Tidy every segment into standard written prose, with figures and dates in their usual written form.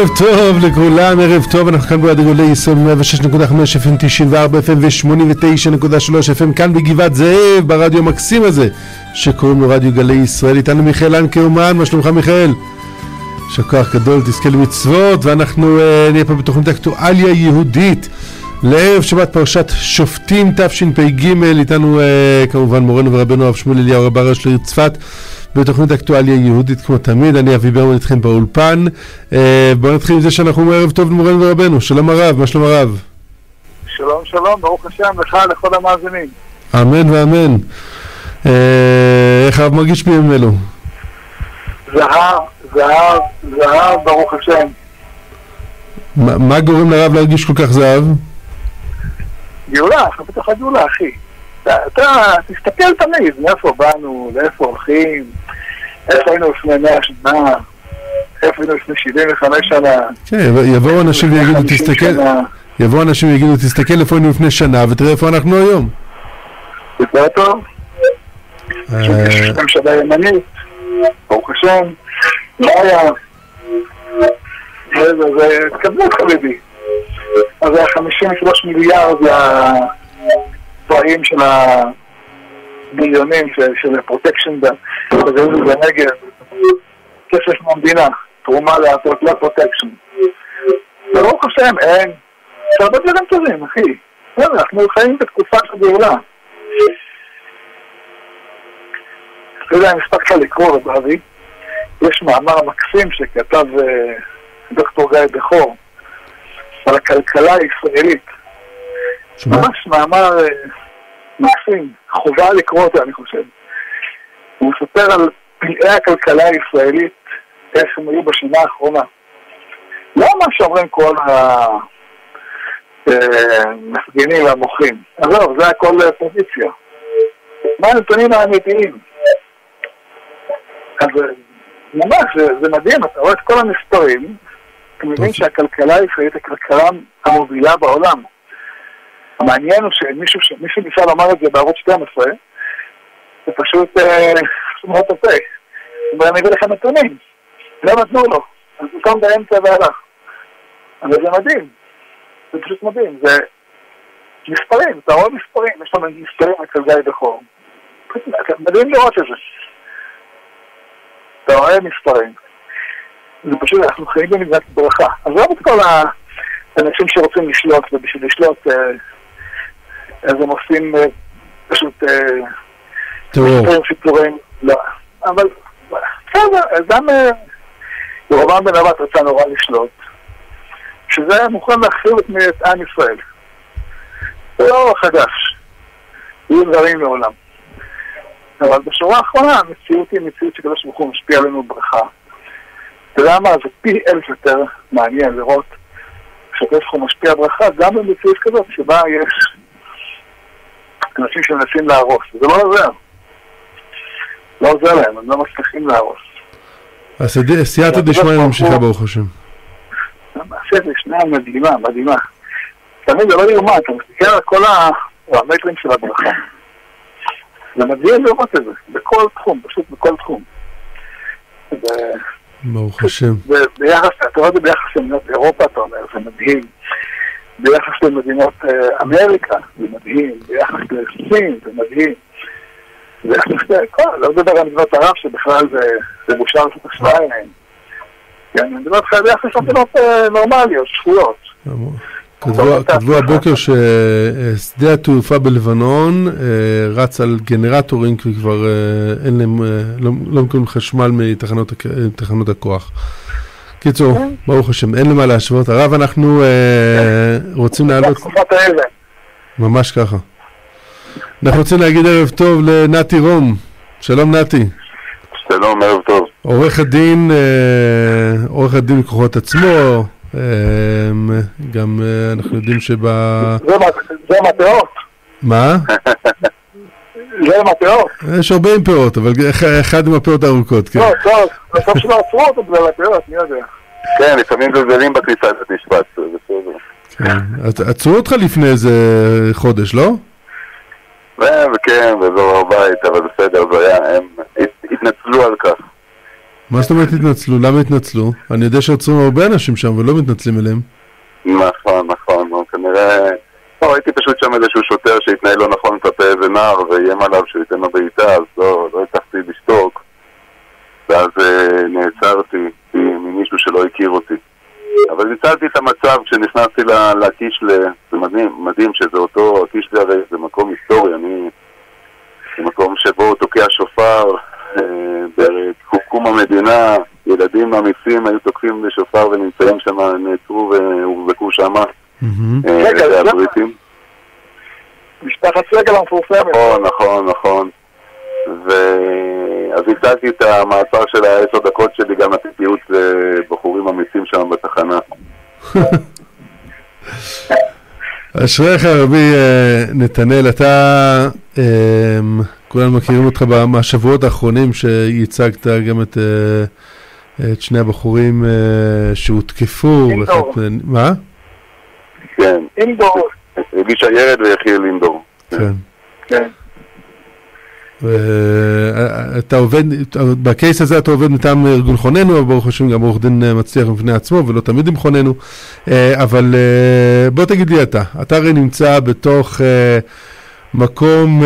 ערב טוב לכולם, ערב טוב, אנחנו כאן ברדיו גלי ישראל 106.5 FM, 94 FM ו-89.3 FM כאן בגבעת זאב, ברדיו המקסים הזה שקוראים לו רדיו גלי ישראל. איתנו מיכאל אנקה אומן, מה שלומך מיכאל? שכוח גדול, תזכה למצוות, ואנחנו נהיה פה בתוכנית אקטואליה יהודית לערב שבת פרשת שופטים תשפ"ג. איתנו כמובן מורנו ורבנו הרב שמואל אליהו רב הראשי לעיר צפת בתוכנית אקטואליה יהודית כמו תמיד. אני אבי ברמן איתכם באולפן. בואו נתחיל עם זה שאנחנו אומרים ערב טוב למורנו ורבנו. שלום הרב, מה שלום הרב? שלום שלום, ברוך השם לך לכל המאזינים. אמן ואמן. איך הרב מרגיש בימים אלו? זהב, ברוך השם. מה גורם לרב להרגיש כל כך זהב? גאולה, אנחנו בתוך הגאולה, אחי. אתה תסתכל תמיד, מאיפה באנו, לאיפה הולכים, איפה היינו לפני 100 שנה, איפה היינו לפני 75 שנה. כן, יבואו אנשים ויגידו, תסתכל איפה היינו לפני שנה ותראה איפה אנחנו היום. יותר טוב. יש ממשלה ימנית, ברוך השם, לא היה. זה התקבלות חביבי. אז זה 53 מיליארד לדברים של המיליונים של הפרוטקשן בנגב. כסף מהמדינה, תרומה לפרוטקשן. ברוך השם, אין. הרבה דברים טובים, אחי. אנחנו חיים בתקופה של גאולה. אתה יודע, אני הספקת לקרוא באבי. יש מאמר מקסים שכתב דוקטור גיא בכור על הכלכלה הישראלית. ממש מאמר מקסים, חובה לקרוא אותו אני חושב. הוא מספר על פלאי הכלכלה הישראלית, איך הם היו בשנה האחרונה. לא מה שאומרים כל המפגינים והמוחים. עזוב, זה הכל פוזיציה. מה הנתונים האמיתיים? אז ממש, זה מדהים, אתה רואה את כל המספרים, אתה מבין שהכלכלה הישראלית היא הכלכלה המובילה בעולם. המעניין הוא שמישהו ניסה לומר את זה בערוץ 12, זה פשוט שמות הפה. ואני אביא לך נתונים, לא נתנו לו, אז הוא קם באמצע והלך. אבל זה מדהים, זה פשוט מדהים, זה מספרים, אתה רואה מספרים, יש לנו מספרים אצל גיא בכור. מדהים לראות את זה. אתה רואה מספרים. זה פשוט, אנחנו חיים במדינת ברכה. אז לא את כל האנשים שרוצים לשלוט, ובשביל לשלוט, אז הם עושים פשוט סיפורים. לא. אבל, בסדר, גם ירובעם בן נבט רצה נורא לשלוט, שזה מוכן להחזיר את עם ישראל. זה לא חדש. יהיו דברים לעולם. אבל בשורה האחרונה, המציאות היא מציאות שקדוש ברוך הוא משפיע עלינו ברכה. אתה יודע מה? זה פי 1000 יותר מעניין לראות שקדוש ברוך הוא משפיע ברכה גם במציאות כזאת שבה יש אנשים שמנסים להרוס. זה לא עוזר. לא עוזר להם, הם לא מצליחים להרוס. אז סייעתא דשמיא ממשיכה ברוך השם. סייעתא דשמיא מדהימה. תמיד זה לא יאומן, אתה מסתכל על כל המטרים של הברכה. זה מדהים לראות את זה, בכל תחום, פשוט בכל תחום. ברוך השם. ביחס, אתה רואה את זה ביחס למדינות אירופה, אתה אומר, זה מדהים. ביחס למדינות אמריקה, זה מדהים. ביחס לסין, זה מדהים. לא מדבר על מדינות ערב, שבכלל זה בושה לעשות השוואה אליהן. אני מדבר לך ביחס למדינות נורמליות, שפויות. כתבו הבוקר ששדה התעופה בלבנון רץ על גנרטורים כי כבר אין להם, לא מקבלים חשמל מתחנות הכוח. קיצור, ברוך השם, אין למה להשוות. הרב, אנחנו רוצים להעלות... ממש ככה. אנחנו רוצים להגיד ערב טוב לנתי רום. שלום נתי. שלום, ערב טוב. עורך הדין מכוחות עצמו, גם אנחנו יודעים זה מטרות. מה? זה מטרות. יש הרבה עם פירות, אבל אחד עם הפירות הארוכות, כן. טוב, בסוף שלא עצרו אותו בגלל הפירות, מי יודע. כן, לפעמים זלזלים בכניסה למשפט, זה בסדר. עצרו אותך לפני איזה חודש, לא? וכן, באזור הבית, אבל בסדר, זה היה, הם התנצלו על כך. מה זאת אומרת התנצלו? למה התנצלו? אני יודע שעוצרים הרבה אנשים שם ולא מתנצלים אליהם. נכון, כנראה... ראיתי פשוט שם איזשהו שוטר שהתנהל לא נכון כלפי איזה נער ואיים עליו שהוא ייתן לו בעיטה, אז לא הצלחתי לשתוק, ואז נעצרתי ממישהו שלא הכיר אותי. אבל ניצלתי את המצב כשנכנסתי לקישלה, זה מדהים שזה אותו, הקישלה הרי זה מקום היסטורי, זה מקום שבו תוקע שופר, בקום המדינה, ילדים אמיצים היו תוקפים בשופר ונמצאים שם, נעצרו והובקו שם. זה הבריטים. משפחת סגל המפורסמת. נכון. אז הצעתי את המעצר של 10 דקות שלי, גם נתתיות לבחורים אמיצים שם בתחנה. אשריך רבי נתנאל, אתה, כולנו מכירים אותך מהשבועות האחרונים שהצגת גם את שני הבחורים שהותקפו. מה? כן. אינדור. אלישע ירד ויחיאל אינדור. כן. אתה עובד, בקייס הזה אתה עובד מטעם ארגון חוננו, אבל ברוך השם גם עורך דין מצליח בפני עצמו ולא תמיד עם חוננו, אבל בוא תגיד לי אתה הרי נמצא בתוך מקום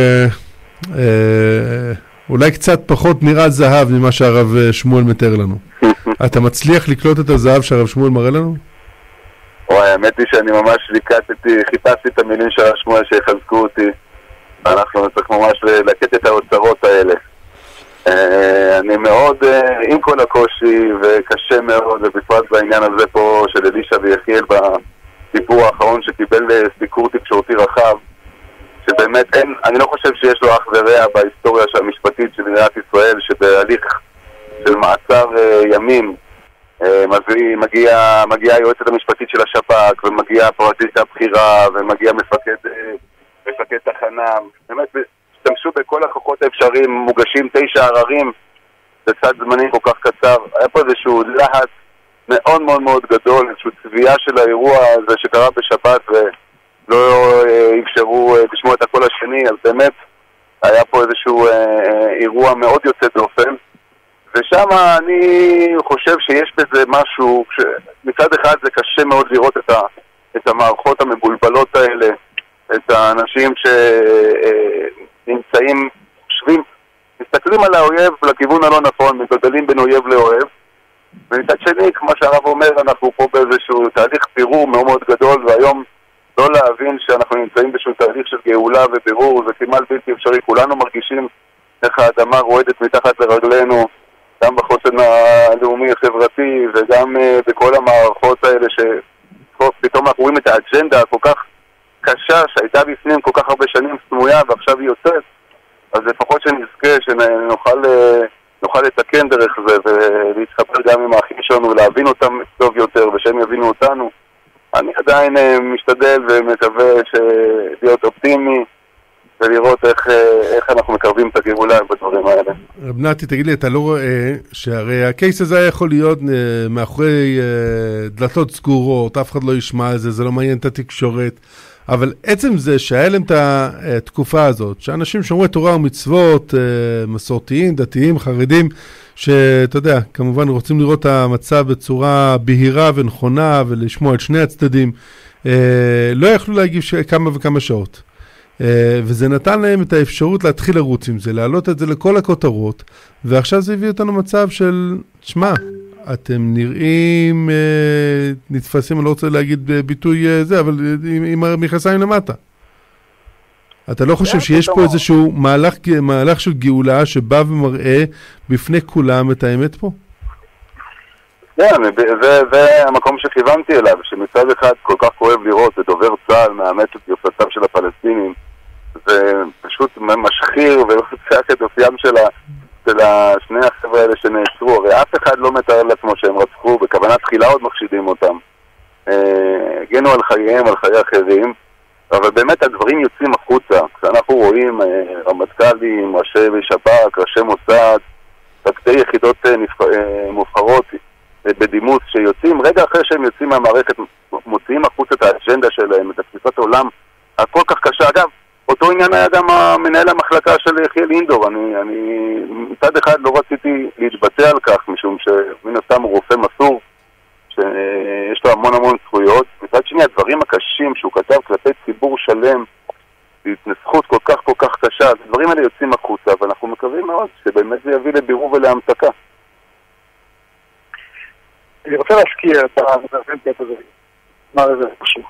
אולי קצת פחות נראה זהב ממה שהרב שמואל מתאר לנו. אתה מצליח לקלוט את הזהב שהרב שמואל מראה לנו? האמת היא שאני ממש חיפשתי את המילים של הרב שמואל שיחזקו אותי. אנחנו צריך ממש לקט את האוצרות האלה. אני מאוד, עם כל הקושי וקשה מאוד, ובפרט בעניין הזה פה של אלישע ויחיאל בסיפור האחרון שקיבל סיקור תקשורתי רחב, שבאמת אני לא חושב שיש לו אח ורע בהיסטוריה המשפטית של מדינת ישראל, שבהליך של מעצר ימים מגיעה היועצת המשפטית של השב"כ, ומגיעה הפרקליטה הבכירה, ומגיע מפקד תחנה, באמת השתמשו בכל הכוחות האפשריים, מוגשים 9 עררים בצד זמנים כל כך קצר. היה פה איזשהו לחץ מאוד מאוד מאוד גדול, איזשהו צביעה של האירוע הזה שקרה בשבת ולא אפשרו לשמוע את הקול השני, אז באמת היה פה איזשהו אירוע מאוד יוצא דופן, ושם אני חושב שיש בזה משהו, מצד אחד זה קשה מאוד לראות את המערכות המבולבלות האלה, את האנשים שנמצאים, מסתכלים על האויב לכיוון הלא נכון, מתגלגלים בין אויב לאוהב, ומצד שני, כמו שהרב אומר, אנחנו פה באיזשהו תהליך בירור מאוד מאוד גדול, והיום לא להבין שאנחנו נמצאים באיזשהו תהליך של גאולה ובירור, זה כמעט בלתי אפשרי. כולנו מרגישים איך האדמה רועדת מתחת לרגלינו, גם בחוסן הלאומי החברתי וגם בכל המערכות האלה שפתאום אנחנו רואים את האג'נדה הכל כך קשה שהייתה בפנים כל כך הרבה שנים סמויה ועכשיו היא יוצאת, אז לפחות שנזכה שנוכל לתקן דרך זה ולהתחבר גם עם האחים שלנו ולהבין אותם טוב יותר ושהם יבינו אותנו. אני עדיין משתדל ומקווה להיות אופטימי ולראות איך אנחנו מקרבים את הגאולה בדברים האלה. רב נתי, תגיד לי, אתה לא רואה שהרי הקייס הזה יכול להיות מאחורי דלתות סגורות, אף אחד לא ישמע על זה, זה לא מעניין את התקשורת, אבל עצם זה שהיה להם את התקופה הזאת, שאנשים שומרי תורה ומצוות, מסורתיים, דתיים, חרדים, שאתה יודע, כמובן רוצים לראות את המצב בצורה בהירה ונכונה ולשמוע את שני הצדדים, לא יכלו להגיב כמה וכמה שעות. וזה נתן להם את האפשרות להתחיל לרוץ עם זה, להעלות את זה לכל הכותרות, ועכשיו זה הביא אותנו מצב של, שמה, אתם נראים, נתפסים, אני לא רוצה להגיד ביטוי זה, אבל עם המכנסיים למטה. אתה לא חושב שיש פה איזשהו מהלך של גאולה שבא ומראה בפני כולם את האמת פה? כן, זה המקום שכיוונתי אליו, שמצד אחד כל כך כואב לראות את דובר צה"ל מאמץ את יופתם של הפלסטינים, ופשוט משחיר ורוצח את אופיים של שני החבר'ה האלה שנעצרו. הרי אף אחד לא מתאר לעצמו שהם רצחו, בכוונה תחילה עוד מחשידים אותם. הגנו על חייהם, על חיי אחרים, אבל באמת הדברים יוצאים החוצה. כשאנחנו רואים רמטכ"לים, ראשי שב"כ, ראשי מוסד, תקדי יחידות מובחרות בדימוס שיוצאים, רגע אחרי שהם יוצאים מהמערכת, מוציאים החוצה את האג'נדה שלהם, את תפיסת העולם הכל כך קשה. אגב, אותו עניין היה גם מנהל המחלקה של יחיאל אינדור. אני מצד אחד לא רציתי להתבטא על כך, משום שמן הסתם הוא רופא מסור, שיש לו המון זכויות. מצד שני, הדברים הקשים שהוא כתב כלפי ציבור שלם, בהתנסחות כל כך קשה, הדברים האלה יוצאים החוצה, ואנחנו מקווים מאוד שבאמת זה יביא לבירור ולהמתקה. אני רוצה להזכיר את האינטרנט הזה, מה זה משהו.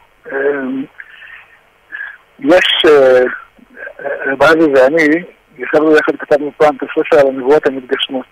יש, רבי ואני, יחדנו יחד כתבנו פעם את הספר על הנבואות המתגשמות.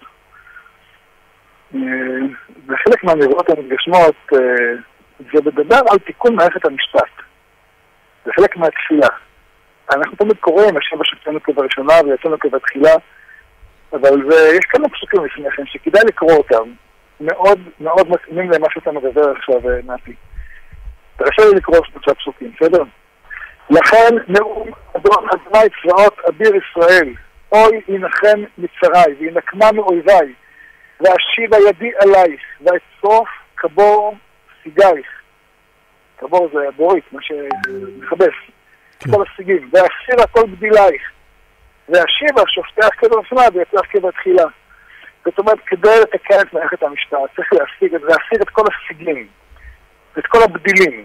וחלק מהנבואות המתגשמות זה מדבר על תיקון מערכת המשפט. זה חלק מהתפילה. אנחנו תמיד קוראים, השם השפטנו כבראשונה ויצאנו כבתחילה, אבל יש כמה פסוקים לפניכם שכדאי לקרוא אותם. מאוד מתאימים למה שאתה מדבר עכשיו, נתי. תרשה לי לקרוא שלושה פסוקים, בסדר? לכן נאום אדון אדוני צבאות אביר ישראל, אוי ינחם מצרי וינקמה מאויביי, ואשיבה ידי עלייך, ואצרוף כבור סיגייך. כבור זה בורית, מה שמחבס. כל הסיגים, ואסירה כל גדילייך, ואשיבה שופטך כברפנה ויצרח כבתחילה. זאת אומרת, כדי לתקן את מערכת המשפט, צריך להסיר את כל הסיגים, את כל הבדילים.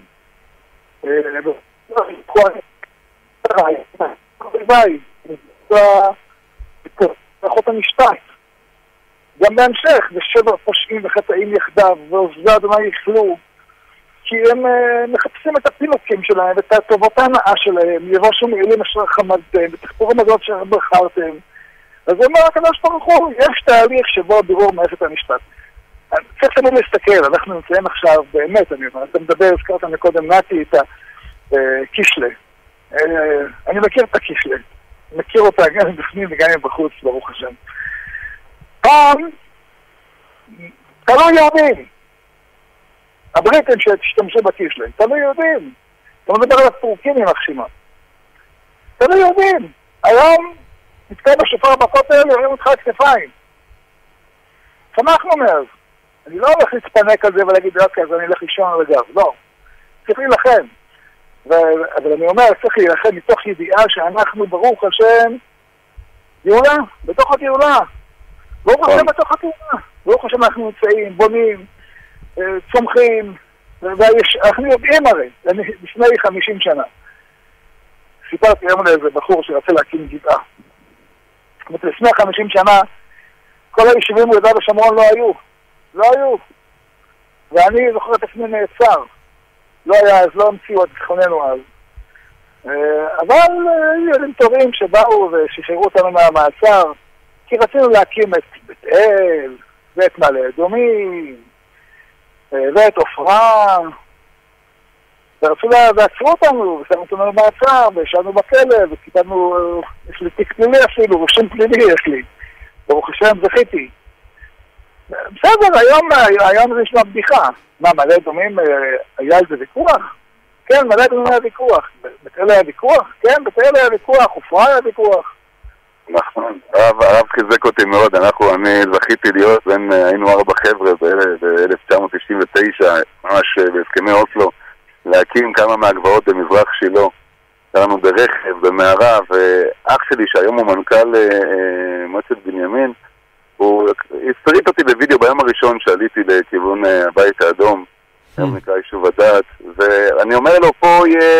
מערכות המשפט. גם בהמשך, ושבר פושעים וחטאים יחדיו, ועובדי אדוני יכלו, כי הם מחפשים את הפינוקים שלהם, ואת הטובות ההנאה שלהם, יבושו מעילים אשר חמדתם, ותחפורים הזאת אשר בחרתם. אז הוא אומר, הקדוש ברוך הוא, יש תהליך שבו בירור מערכת המשפט. צריך תמיד להסתכל, אנחנו נמצאים עכשיו, באמת, אני אומר, אתה מדבר, הזכרת מקודם, נתי את הקישלה. אני מכיר את הקישלה. מכיר אותה גם בפנים וגם בחוץ, ברוך השם. פעם, תלוי יהודים. הבריטים שתשתמשו בקישלה, תלוי יהודים. אתה מדבר על הטורקים עם החשימה. תלוי יהודים. היום, נתקע בשופר בכותל, יורים אותך כתפיים. שמחנו מאז. אני לא הולך להתפנק על זה ולהגיד, אוקיי, אז אני אלך לישון על הגב. לא. צריך להילחם. אבל אני אומר, צריך להילחם מתוך ידיעה שאנחנו, ברוך השם, גאולה, בתוך הגאולה. ברוך השם בתוך הגאולה. ברוך השם אנחנו נמצאים, בונים, צומחים, אנחנו יודעים הרי, לפני 50 שנה. סיפרתי היום לאיזה בחור שרצה להקים גבעה. לפני 50 שנה, כל היישובים ביהודה ושומרון לא היו. לא היו. ואני זוכר את עצמי נעצר. לא היה אז, לא המציאו את זכרוננו אז. אבל ילדים טובים שבאו ושחררו אותנו מהמעצר, כי רצינו להקים את בית אל, ואת מעלה אדומים, ואת עופרה, ועצרו אותנו, ושמו אותנו במעצר, וישבנו בכלא, וקיבלנו, יש לי תיק פלילי אפילו, ושם פלילי יש לי. ברוך השם זכיתי. בסדר, היום זה נשמע בדיחה. מה, מעלה אדומים היה על זה ויכוח? כן, מעלה אדומים היה ויכוח. בית אל היה ויכוח? כן, בית אל היה ויכוח, עופרה היה ויכוח. נכון, הרב חיזק אותי מאוד. אני זכיתי להיות, היינו 4 חבר'ה ב-1999, ממש בהסכמי אוסלו, להקים כמה מהגבעות במזרח שילה. קראנו ברכב, במערה, ואח שלי שהיום הוא מנכ"ל מועצת בנימין, הוא הסריט אותי בווידאו ביום הראשון שעליתי לכיוון הבית האדום, היום נקרא יישוב הדעת, ואני אומר לו, פה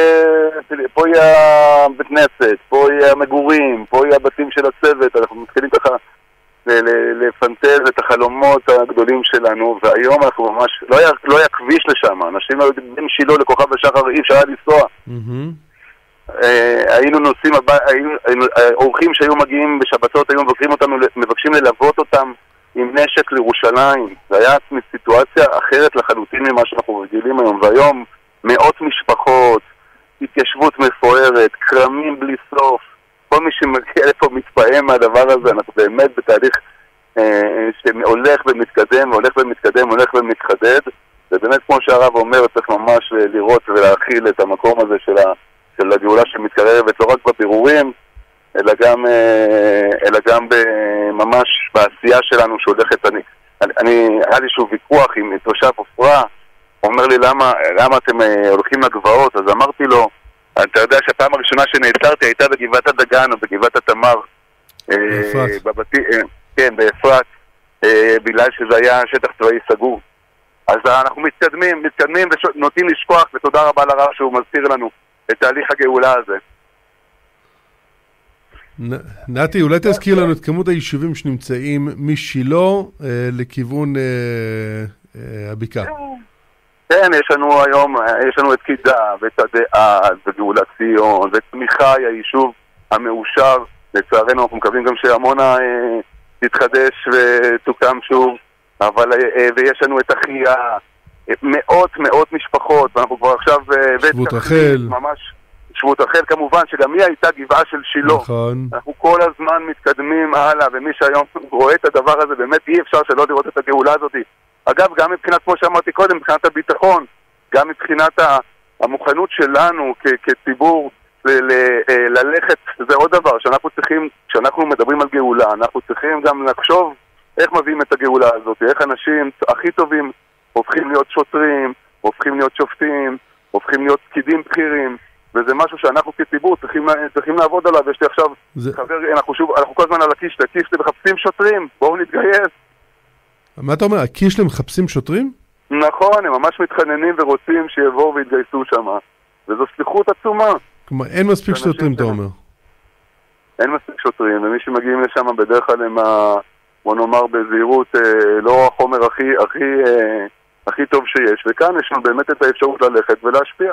יהיה בית כנסת, פה יהיה המגורים, פה יהיה הבתים של הצוות, אנחנו מתחילים ככה לפנטז את החלומות הגדולים שלנו, והיום אנחנו ממש, לא היה כביש לשם, אנשים היו בין שילה לכוכב השחר, אי אפשר לנסוע. היינו נוסעים, אורחים שהיו מגיעים בשבתות, היו מבקרים אותנו, מבקשים ללוות אותם עם נשק לירושלים. זה היה סיטואציה אחרת לחלוטין ממה שאנחנו רגילים היום, והיום מאות משפחות, התיישבות מפוארת, קרמים בלי סוף, כל מי שמגיע לפה מתפעם מהדבר הזה. אנחנו באמת בתהליך שהולך ומתקדם, הולך ומתחדד, ובאמת כמו שהרב אומר, צריך ממש לראות ולהכיל את המקום הזה של הגאולה שמתקרבת, לא רק בבירורים, אלא גם ממש בעשייה שלנו שהולכת. היה לי שוב ויכוח עם תושב עופרה, הוא אומר לי למה אתם הולכים לגבעות, אז אמרתי לו, אתה יודע שהפעם הראשונה שנעצרתי הייתה בגבעת הדגן או בגבעת התמר. כן, באפרת, בגלל שזה היה שטח צבאי סגור. אז אנחנו מתקדמים ונוטים לשכוח, ותודה רבה לרב שהוא מזכיר לנו את תהליך הגאולה הזה. נתי, אולי תזכיר לנו את כמות היישובים שנמצאים משילה לכיוון הבקעה. כן, יש לנו היום, יש לנו את קידה ואת הדעת וגאולת ציון וצמיחי, היישוב המאושר. לצערנו אנחנו מקווים גם שעמונה תתחדש ותוקם שוב, אבל ויש לנו את אחיה, מאות משפחות, ואנחנו כבר עכשיו שבות רחל, ממש שבות רחל כמובן, שגם היא הייתה גבעה של שילה. נכון. אנחנו כל הזמן מתקדמים הלאה, ומי שהיום רואה את הדבר הזה, באמת אי אפשר שלא לראות את הגאולה הזאת. אגב, גם מבחינת, כמו שאמרתי קודם, מבחינת הביטחון, גם מבחינת המוכנות שלנו כציבור ללכת, זה עוד דבר שאנחנו צריכים, כשאנחנו מדברים על גאולה, אנחנו צריכים גם לחשוב איך מביאים את הגאולה הזאת, איך אנשים הכי טובים הופכים להיות שוטרים, הופכים להיות שופטים, הופכים להיות פקידים בכירים, וזה משהו שאנחנו כציבור צריכים לעבוד עליו. יש לי עכשיו חבר, אנחנו כל הזמן על הקישלה מחפשים שוטרים, בואו נתגייס. מה אתה אומר, הקישלה מחפשים שוטרים? נכון, הם ממש מתחננים ורוצים שיבואו ויתגייסו שם, וזו שליחות עצומה. כלומר, אין מספיק שוטרים, אתה אומר. אין מספיק שוטרים, ומי שמגיעים לשם בדרך כלל הם, בוא נאמר בזהירות, לא החומר הכי טוב שיש, וכאן יש לנו באמת את האפשרות ללכת ולהשפיע.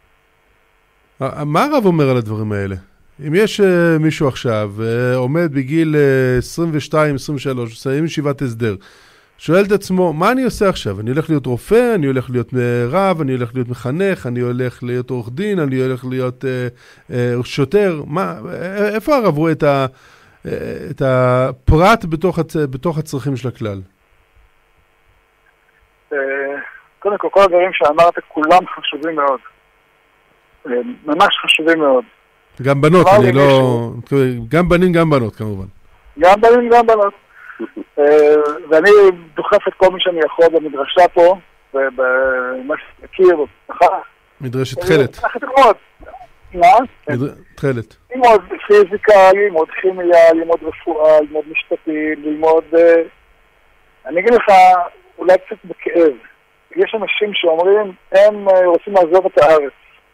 מה הרב אומר על הדברים האלה? אם יש מישהו עכשיו, עומד בגיל 22-23, מסיים ישיבת הסדר, שואל את עצמו, מה אני עושה עכשיו? אני הולך להיות רופא, אני הולך להיות רב, אני הולך להיות מחנך, אני הולך להיות עורך דין, אני הולך להיות שוטר. איפה הרב רואה את הפרט בתוך הצרכים של הכלל? קודם כל הדברים שאמרת, כולם חשובים מאוד. ממש חשובים מאוד. גם בנות, אני לא... גם בנים, גם בנות, כמובן. גם בנים, גם בנות. ואני דוחף את כל מי שאני יכול במדרשה פה, ובמה שמכיר, מדרשת תחלת. מה? תחלת. ללמוד פיזיקה, ללמוד כימיה, ללמוד רפואה, ללמוד משפטים, ללמוד... אני אגיד לך, אולי קצת בכאב. יש אנשים שאומרים, הם רוצים לעזוב את הארץ.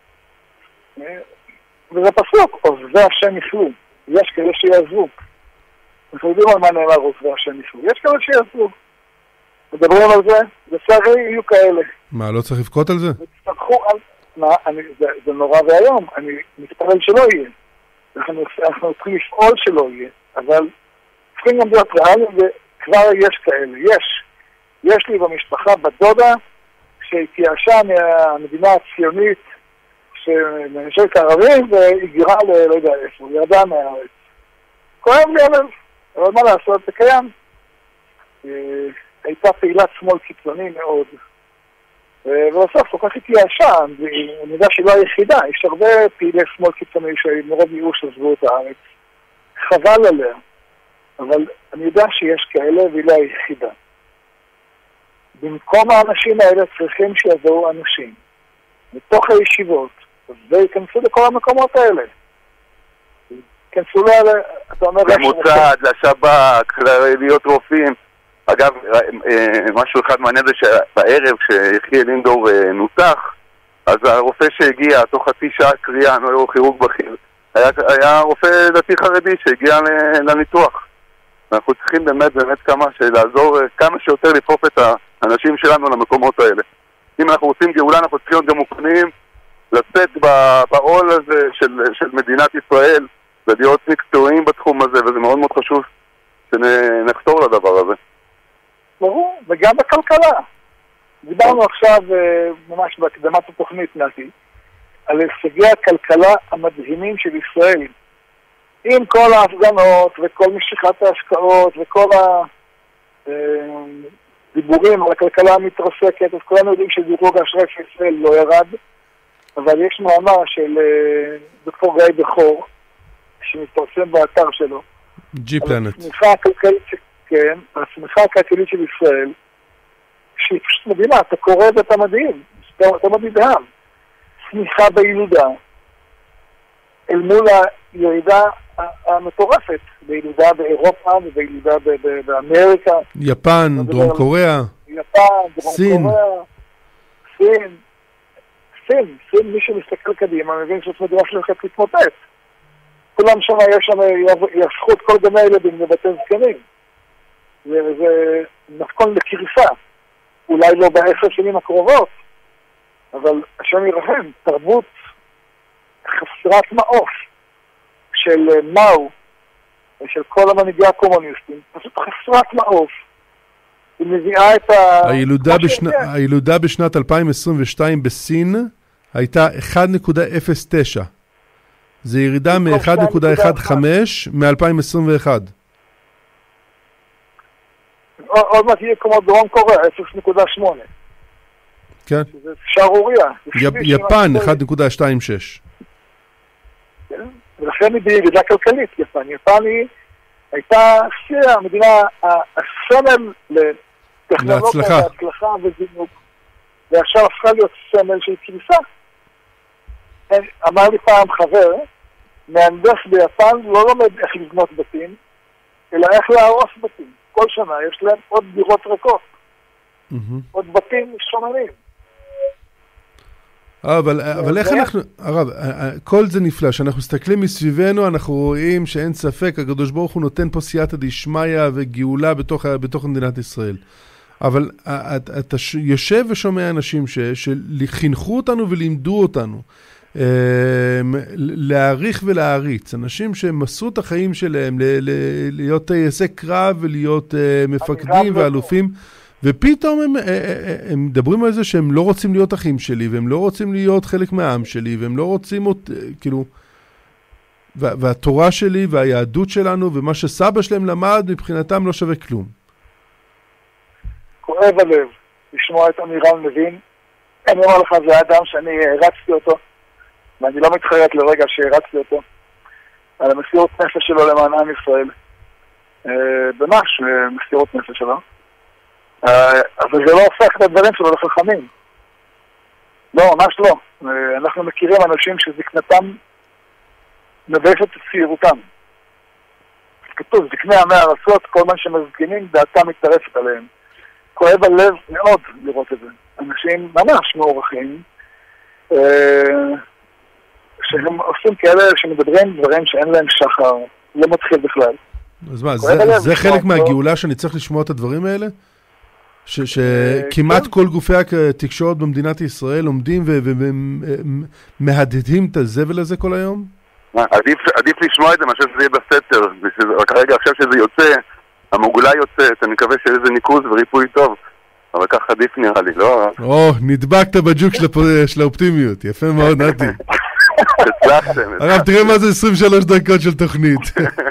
וזה פסוק, עוזבי השם יפלו. יש כאלה שיעזבו. אנחנו יודעים על מה נאמר עוזבי השם יפלו. יש כאלה שיעזבו. מדברים על זה, לצערי יהיו כאלה. מה, לא צריך לבכות על זה? ותצטרכו על... זה נורא והיום. אני מתפלל שלא יהיה. אנחנו צריכים לפעול שלא יהיה. אבל צריכים גם להיות ריאליים, וכבר יש כאלה. יש לי במשפחה בדודה, שהתייאשה מהמדינה הציונית, שמנשלת הערבים, והגירה לא יודע איפה, ירדה מהארץ. כואב לי עליו, אבל מה לעשות, זה קיים. הייתה פעילת שמאל קיצוני מאוד, ובסוף כל כך התייאשה, אני יודע שהיא לא היחידה, יש הרבה פעילי שמאל קיצוני שמרוב ייאוש עזבו את הארץ. חבל עליה, אבל אני יודע שיש כאלה והיא לא היחידה. במקום האנשים האלה צריכים שיבואו אנשים מתוך הישיבות ויכנסו לכל המקומות האלה. כנסו לאלה, אתה אומר... למוצד, לשב"כ, להיות רופאים. אגב, משהו אחד מעניין זה שבערב כשיחי אלינדור נותח, אז הרופא שהגיע תוך חצי שעה קריאה, נוירוכירורג בכיר, היה רופא דתי חרדי שהגיע לניתוח. אנחנו צריכים באמת לעזור כמה שיותר לפרוף את האנשים שלנו למקומות האלה. אם אנחנו רוצים גאולה, אנחנו צריכים להיות גם מוכנים לצאת בעול הזה של מדינת ישראל ולהיות מקצועיים בתחום הזה, וזה מאוד מאוד חשוב שנחתור לדבר הזה. ברור, וגם בכלכלה. דיברנו עכשיו, ממש בהקדמת התוכנית נתי, על הישגי הכלכלה המדהימים של ישראל. עם כל ההפגנות וכל משיכת ההשקעות וכל הדיבורים על הכלכלה המתרסקת, אז כולנו יודעים שדירוג האשראי של ישראל לא ירד, אבל יש מאמר של דוקטור גיא בכור, שמתפרסם באתר שלו. G-Planet. הצמיחה הכלכלית של ישראל, שהיא פשוט מדהימה, אתה קורא ואתה מדהים, אתה מדהים. צמיחה בילודה, אל מול הירידה המטורפת, בילודה באירופה ובילודה באמריקה. יפן, דרום קוריאה. סין. סין, מי שמסתכל קדימה, מבין שאת מדינה שלכת להתמוטט. כולם שם, יפכו את כל גני הילדים לבתי זקנים. זה נפקון לקריסה. אולי לא ב10 שנים הקרובות, אבל השם ירחם, תרבות חסרת מעוף של מאו, של כל המנהיגי הקומוניסטים, פשוט חסרת מעוף. היא מביאה את הילודה בשנת 2022 בסין הייתה 1.09. זה ירידה מ-1.15 מ-2021. עוד מעט יהיה כמו דרום קוריאה, 0.8. כן. זה שערוריה. יפן, 1.26. כן. ולכן היא בירידה כלכלית, יפן. יפן היא הייתה המדינה, הסמל לטכנולוגיה והצלחה וזינוק, ועכשיו הפכה להיות סמל של כניסה. אמר לי פעם חבר, מהנדס ביפן לא לומד איך לבנות בתים, אלא איך להרוס בתים. כל שנה יש להם עוד דירות ריקות, עוד בתים שומרים. אבל איך אנחנו, הרב, כל זה נפלא, שאנחנו מסתכלים מסביבנו, אנחנו רואים שאין ספק, הקדוש ברוך הוא נותן פה סייעתא דשמיא וגאולה בתוך מדינת ישראל. אבל אתה יושב ושומע אנשים שחינכו אותנו ולימדו אותנו, להעריך ולהעריץ, אנשים שמסרו את החיים שלהם להיות טייסי קרב ולהיות מפקדים ואלופים, ופתאום הם מדברים על זה שהם לא רוצים להיות אחים שלי, והם לא רוצים להיות חלק מהעם שלי, והם לא רוצים, כאילו, והתורה שלי והיהדות שלנו ומה שסבא שלהם למד מבחינתם לא שווה כלום. כואב הלב לשמוע את אמירן לוין. אני אומר לך, זה האדם שאני הרצתי אותו, ואני לא מתחרט לרגע שהרצתי אותו, על המסירות נפש שלו למען עם ישראל. ממש מסירות נפש שלו. אבל זה לא הופך את הדברים שלו לחכמים. לא, ממש לא. אנחנו מכירים אנשים שזקנתם מביישת את צעירותם. כתוב, זקני עמי הארצות, כל מה שמזקינים, דעתם מתטרפת עליהם. כואב הלב מאוד לראות את זה. אנשים ממש מוערכים, שהם עושים כאלה שמדברים דברים שאין להם שחר, לא מתחיל בכלל. אז מה, זה חלק מהגאולה שאני צריך לשמוע את הדברים האלה? שכמעט כל גופי התקשורת במדינת ישראל עומדים ומהדהדים את הזבל הזה כל היום? עדיף לשמוע את זה, מה שזה יהיה בסתר. רק רגע עכשיו שזה יוצא, המוגלה יוצאת, אני מקווה שיהיה איזה ניקוז וריפוי טוב. אבל כך עדיף נראה לי, לא? נדבקת בג'וק של האופטימיות. יפה מאוד, נתי. הצלחתם. הרב, תראה מה זה 23 דקות של תוכנית.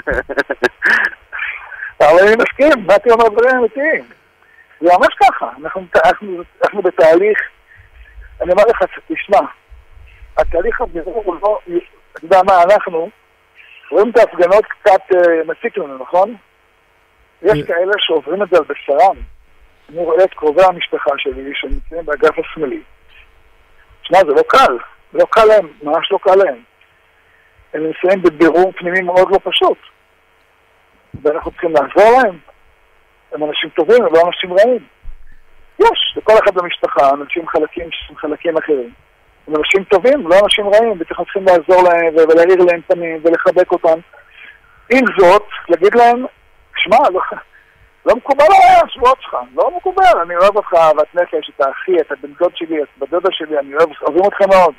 אבל אני מסכים, באתי אומר דברים אמיתיים. זה ממש ככה, אנחנו בתהליך, אני אומר לך, תשמע, התהליך הזה הוא לא, אתה יודע מה, אנחנו רואים את ההפגנות קצת מציק לנו, נכון? יש כאלה שעוברים את זה על בשרם. אני רואה את קרובי המשפחה שלי שנמצאים באגף השמאלי. תשמע, זה לא קל, לא קל להם, ממש לא קל להם. הם נמצאים בבירור פנימי מאוד לא פשוט. ואנחנו צריכים לעזור להם. הם אנשים טובים, הם לא אנשים רעים. יש, לכל אחד במשפחה, אנשים חלקים אחרים. הם אנשים טובים, לא אנשים רעים, ואנחנו צריכים לעזור להם ולהאיר להם פנים ולחבק אותם. עם זאת, להגיד להם, שמע, לא מקובל עליי השבועות שלך, לא מקובל, אני אוהב אותך, אהבת נפש, את האחי, את הבן דוד שלי, את בדודה שלי, אני אוהבים אתכם מאוד.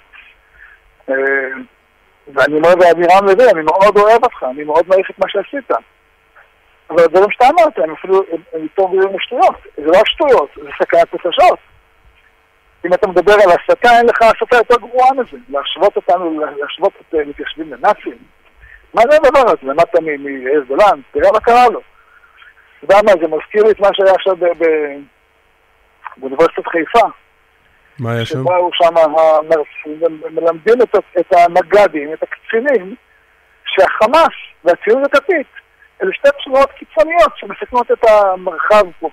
ואני אומר באמירם לוי, אני מאוד אוהב אותך, אני מאוד מעריך את מה שעשית. אבל הדברים שאתה אמרת, הם אפילו יותר גדולים לשטויות. זה לא שטויות, זה סכנת נפשות. אם אתה מדבר על הסתה, אין לך הסתה יותר גרועה מזה. להשוות אותנו, להשוות את מתיישבים לנאצים. מה זה הדבר הזה? למדת מאיז דולן, תראה מה קרה לו. אתה יודע מה, זה מזכיר לי את מה שהיה עכשיו באוניברסיטת חיפה. מה היה שם? שבאו שם מלמדים את הנגדים, את הקצינים, שהחמאס והציונות הדתית אלה שתי תשורות קיצוניות שמסכנות את המרחב פה.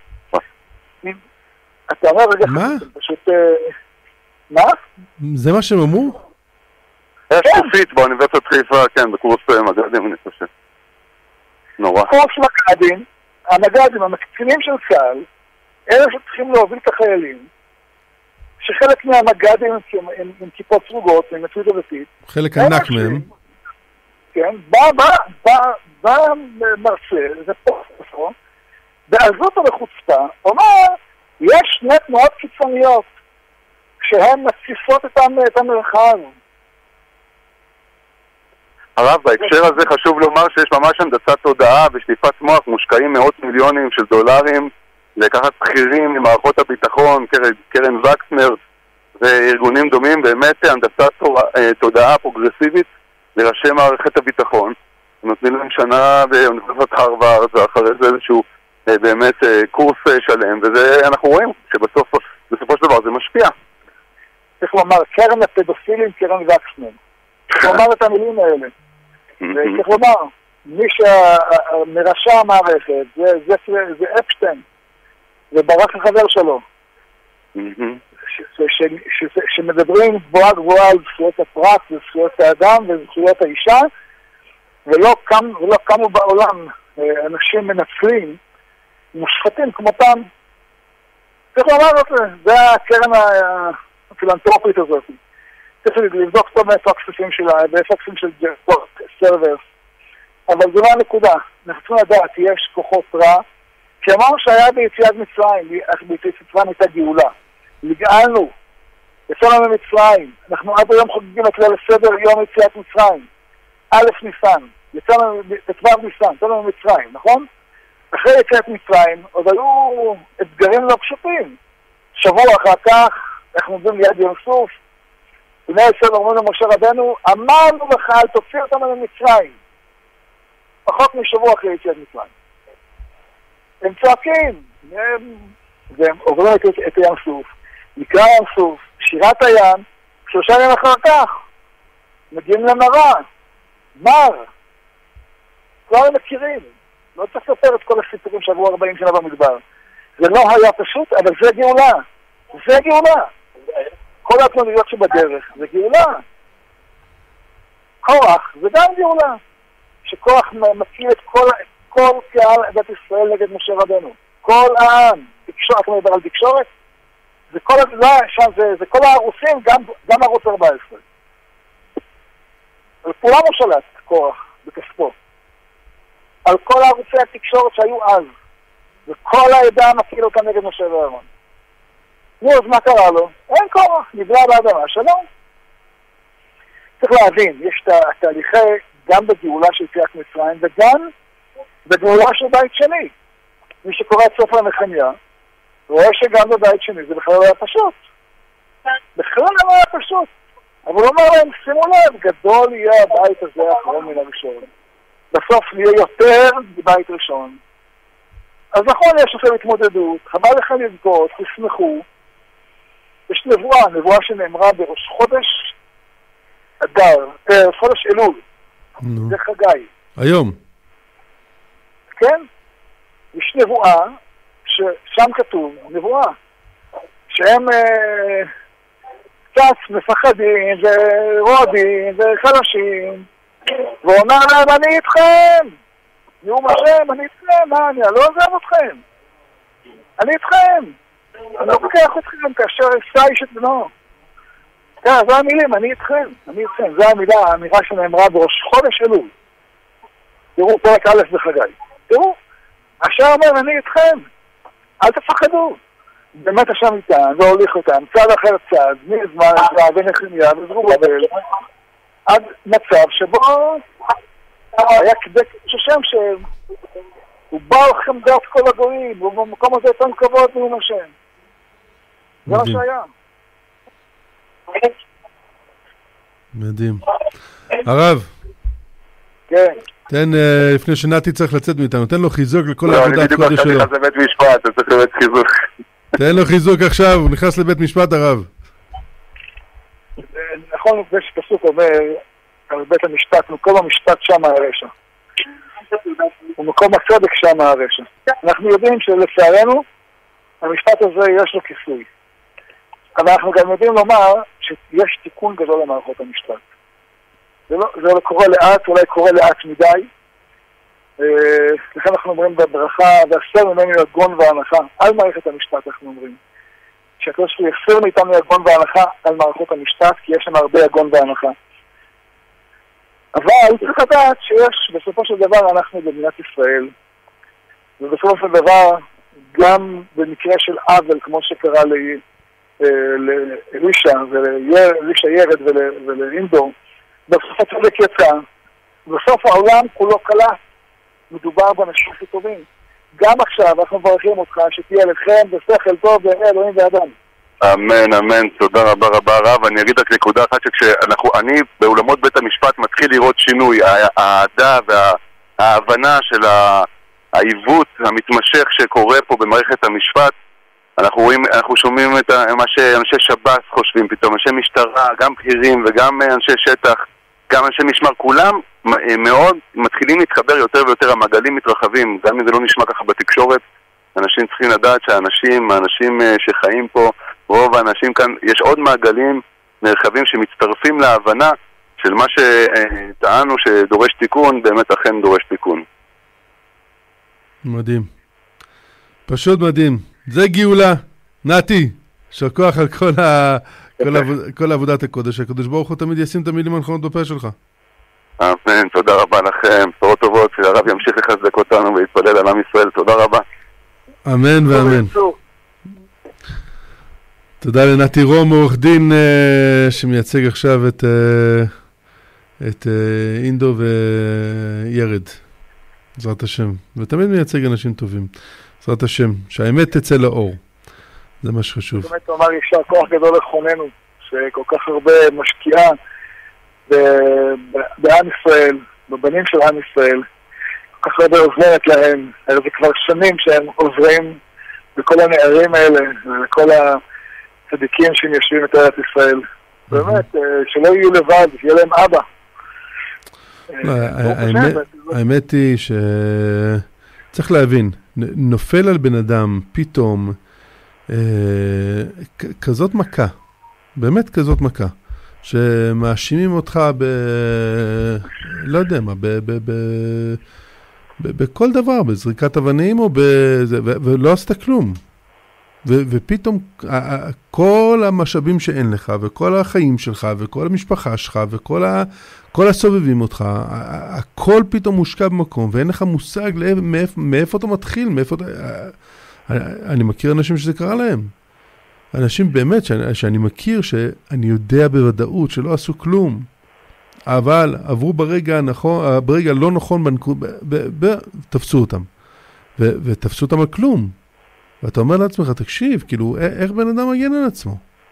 אתה אומר רגע, מה? פשוט... מה? זה מה שהם אמרו? היה שקופית באוניברסיטת חיפה, כן, בקורס מג"דים, אני חושב. נורא. קורס מג"דים, המג"דים, המקצינים של צה"ל, אלה שצריכים להוביל את החיילים, שחלק מהמג"דים עם כיפות סרוגות, עם מצוות הדתית. חלק ענק מהם. כן, בא מרצה, זה פרופסור, בעזות ובחוצפה, אומר, יש שני תנועות קיצוניות, שהן מתסיסות את המרחב. הרב, בהקשר הזה חשוב לומר שיש ממש הנדסת תודעה ושטיפת מוח, מושקעים מאות מיליונים של דולרים לקחת בכירים ממערכות הביטחון, קרן וקסנר וארגונים דומים, באמת הנדסת תודעה פרוגרסיבית לראשי מערכת הביטחון. נותנים להם שנה באוניברסיטת הרווארד, ואחרי זה איזשהו באמת קורס שלם, וזה אנחנו רואים שבסופו של דבר זה משפיע. צריך לומר, קרן הפדופילים, קרן וקסנר. צריך לומר את המילים האלה. וצריך לומר, מי שמרשע המערכת, זה אפשטיין, זה ברק החבר שלו. שמדברים גבוהה על זכויות הפרט וזכויות האדם וזכויות האישה, ולא קמו בעולם אנשים מנצלים, מושחתים כמותם. צריך לומר את זה, זה הקרן הפילנטרופית הזאת. צריך לבדוק טוב מאיפה הכספים שלה, באיפה הכספים של סרברס. אבל זו לא הנקודה. אנחנו צריכים לדעת, יש כוחות רע, כמו שהיה ביציאת מצרים, ביציאת מצרים הייתה גאולה. נגאלנו, יצאנו ממצרים, אנחנו עד היום חוגגים את ליל הסדר יום יציאת מצרים. א' ניסן, יצאנו בט"ו ניסן, יצאנו ממצרים, נכון? אחרי יציאת מצרים, עוד היו אתגרים לא פשוטים. שבוע אחר כך, אנחנו עומדים ליד ים סוף, בני ישראל אומרים למשה רבנו, אמרנו לך, אל תוציא אותנו ממצרים. פחות משבוע אחרי יציאת מצרים. הם צועקים, והם עוברים את ים סוף. נקרא ים סוף, שירת הים, 3 ימים אחר כך, מגיעים למראה, מר. כבר הם מכירים. לא צריך לספר את כל הסיפורים שעברו 40 שנה במדבר. זה לא היה פשוט, אבל זה גאולה. זה גאולה. כל התנוניות שבדרך, זה גאולה. כוח, זה גם גאולה. שכוח מכיר את כל קהל עדת ישראל נגד משה רבנו. כל העם. תקשורת, אתה מדבר על תקשורת? זה כל הערוצים, גם ערוץ 14. על כולם הוא שלט כוח בכספו. על כל ערוצי התקשורת שהיו אז. וכל העדה מכיר אותה נגד משה ואהרון. נו, אז מה קרה לו? אין כוח, נבלע באדמה שלום. צריך להבין, יש תהליכי גם בגאולה של יציאת מצרים וגם בגאולה של בית שני. מי שקורא את ספר נחמיה, רואה שגם בבית שני זה בכלל לא היה פשוט. בכלל לא היה פשוט. אבל הוא אומר להם, שימו לב, גדול יהיה הבית הזה האחרון מן הראשון. בסוף יהיה יותר מבית ראשון. אז נכון, יש לכם התמודדות, חבל לכם לבכות, תשמחו. יש נבואה שנאמרה בראש חודש אדר, חודש אלול, זה חגי. היום. כן? יש נבואה, ששם כתוב, נבואה, שהם קצת מפחדים ורועדים וחלשים, ואומר להם, אני איתכם! נאום השם, אני איתכם, אני לא עוזב אתכם. אני איתכם. אני לא לוקח אתכם כאשר אשא איש את בנו. זו המילים, אני איתכם. אני איתכם. זו האמירה שנאמרה בראש חודש אלול. תראו, פרק א' בחגי. תראו, השם אומר, אני איתכם. אל תפחדו. באמת השם איתם, והוליך אותם, צד אחר צד, מזמן, ונחמיה, וזרובבל, עד מצב שבו היה כדי ששם שהוא בא חמדת כל הגויים, ובמקום הזה יתן כבוד נאום השם. זה מה שהיה. מדהים. הרב. כן. תן, לפני שנתי צריך לצאת מאיתנו, תן לו חיזוק לכל העבודת קודש שלו. לא, אני בדיוק לבית משפט, אתה צריך לבית חיזוק. תן לו חיזוק עכשיו, הוא נכנס לבית משפט, הרב. נכון, זה שפסוק אומר, על בית המשפט, מקום המשפט שם הרשע. ומקום הצדק שם הרשע. אנחנו יודעים שלצערנו, המשפט הזה יש לו כיסוי. אבל אנחנו גם יודעים לומר שיש תיקון גדול למערכות המשפט. זה לא קורה לאט, אולי קורה לאט מדי. לכן אנחנו אומרים בברכה, והסר ממנו יגון והנחה, על מערכת המשפט אנחנו אומרים. שהקדוש ברוך הוא יסר מאיתנו יגון והנחה על מערכות המשפט, כי יש שם הרבה יגון והנחה. אבל צריך לדעת שיש, בסופו של דבר אנחנו במדינת ישראל, ובסופו של דבר, גם במקרה של עוול, כמו שקרה לאלישע ירד ולאינדו, בסוף הצדק יצא, בסוף העולם כולו קלה, מדובר באנשים טובים. גם עכשיו אנחנו מברכים אותך שתהיה לכם בשכל טוב בעיני אלוהים ואדם. אמן, אמן, תודה רבה רבה רב. אני אגיד רק נקודה אחת אני באולמות בית המשפט מתחיל לראות שינוי, העדה וההבנה של העיוות המתמשך שקורה פה במערכת המשפט. אנחנו שומעים את מה שאנשי שב"ס חושבים פתאום, אנשי משטרה, גם בכירים וגם אנשי שטח, גם אנשי משמר, כולם מאוד מתחילים להתחבר יותר ויותר, המעגלים מתרחבים, גם אם זה לא נשמע ככה בתקשורת. אנשים צריכים לדעת האנשים שחיים פה, רוב האנשים כאן, יש עוד מעגלים נרחבים שמצטרפים להבנה של מה שטענו שדורש תיקון, באמת אכן דורש תיקון. מדהים. פשוט מדהים. זה גאולה. נתי, שכוח על כל עבודת הקודש. הקדוש ברוך הוא תמיד ישים את המילים הנכונות בפה שלך. אמן, תודה רבה לכם. בשורות טובות, שהרב ימשיך לחזק אותנו ויתפלל על עם ישראל. תודה רבה. אמן ואמן. תודה לנתי רום, עורך דין שמייצג עכשיו את אינדו וירד. בעזרת השם. ותמיד מייצג אנשים טובים. בעזרת השם. שהאמת תצא לאור. זה מה שחשוב. באמת אמר יישר כוח גדול לכוננו, שכל כך הרבה משקיעה בעם ישראל, בבנים של עם ישראל, כל כך הרבה עוזרת להם. זה כבר שנים שהם עוזרים לכל הנערים האלה, לכל הצדיקים שהם יושבים את ארץ ישראל. באמת, שלא יהיו לבד, שיהיה להם אבא. האמת היא שצריך להבין, נופל על בן אדם פתאום כזאת מכה, באמת כזאת מכה, שמאשימים אותך לא יודע מה, בכל דבר, בזריקת אבנים או ולא עשת כלום. ופתאום כל המשאבים שאין לך, וכל החיים שלך, וכל המשפחה שלך, וכל הסובבים אותך, הכל פתאום מושקע במקום, ואין לך מושג מאיפה אתה מתחיל, אני מכיר אנשים שזה קרה להם. אנשים באמת שאני מכיר, שאני יודע בוודאות שלא עשו כלום, אבל עברו ברגע לא נכון, תפסו אותם. ותפסו אותם על כלום. ואתה אומר לעצמך, תקשיב, כאילו, איך בן אדם מגן על עצמו?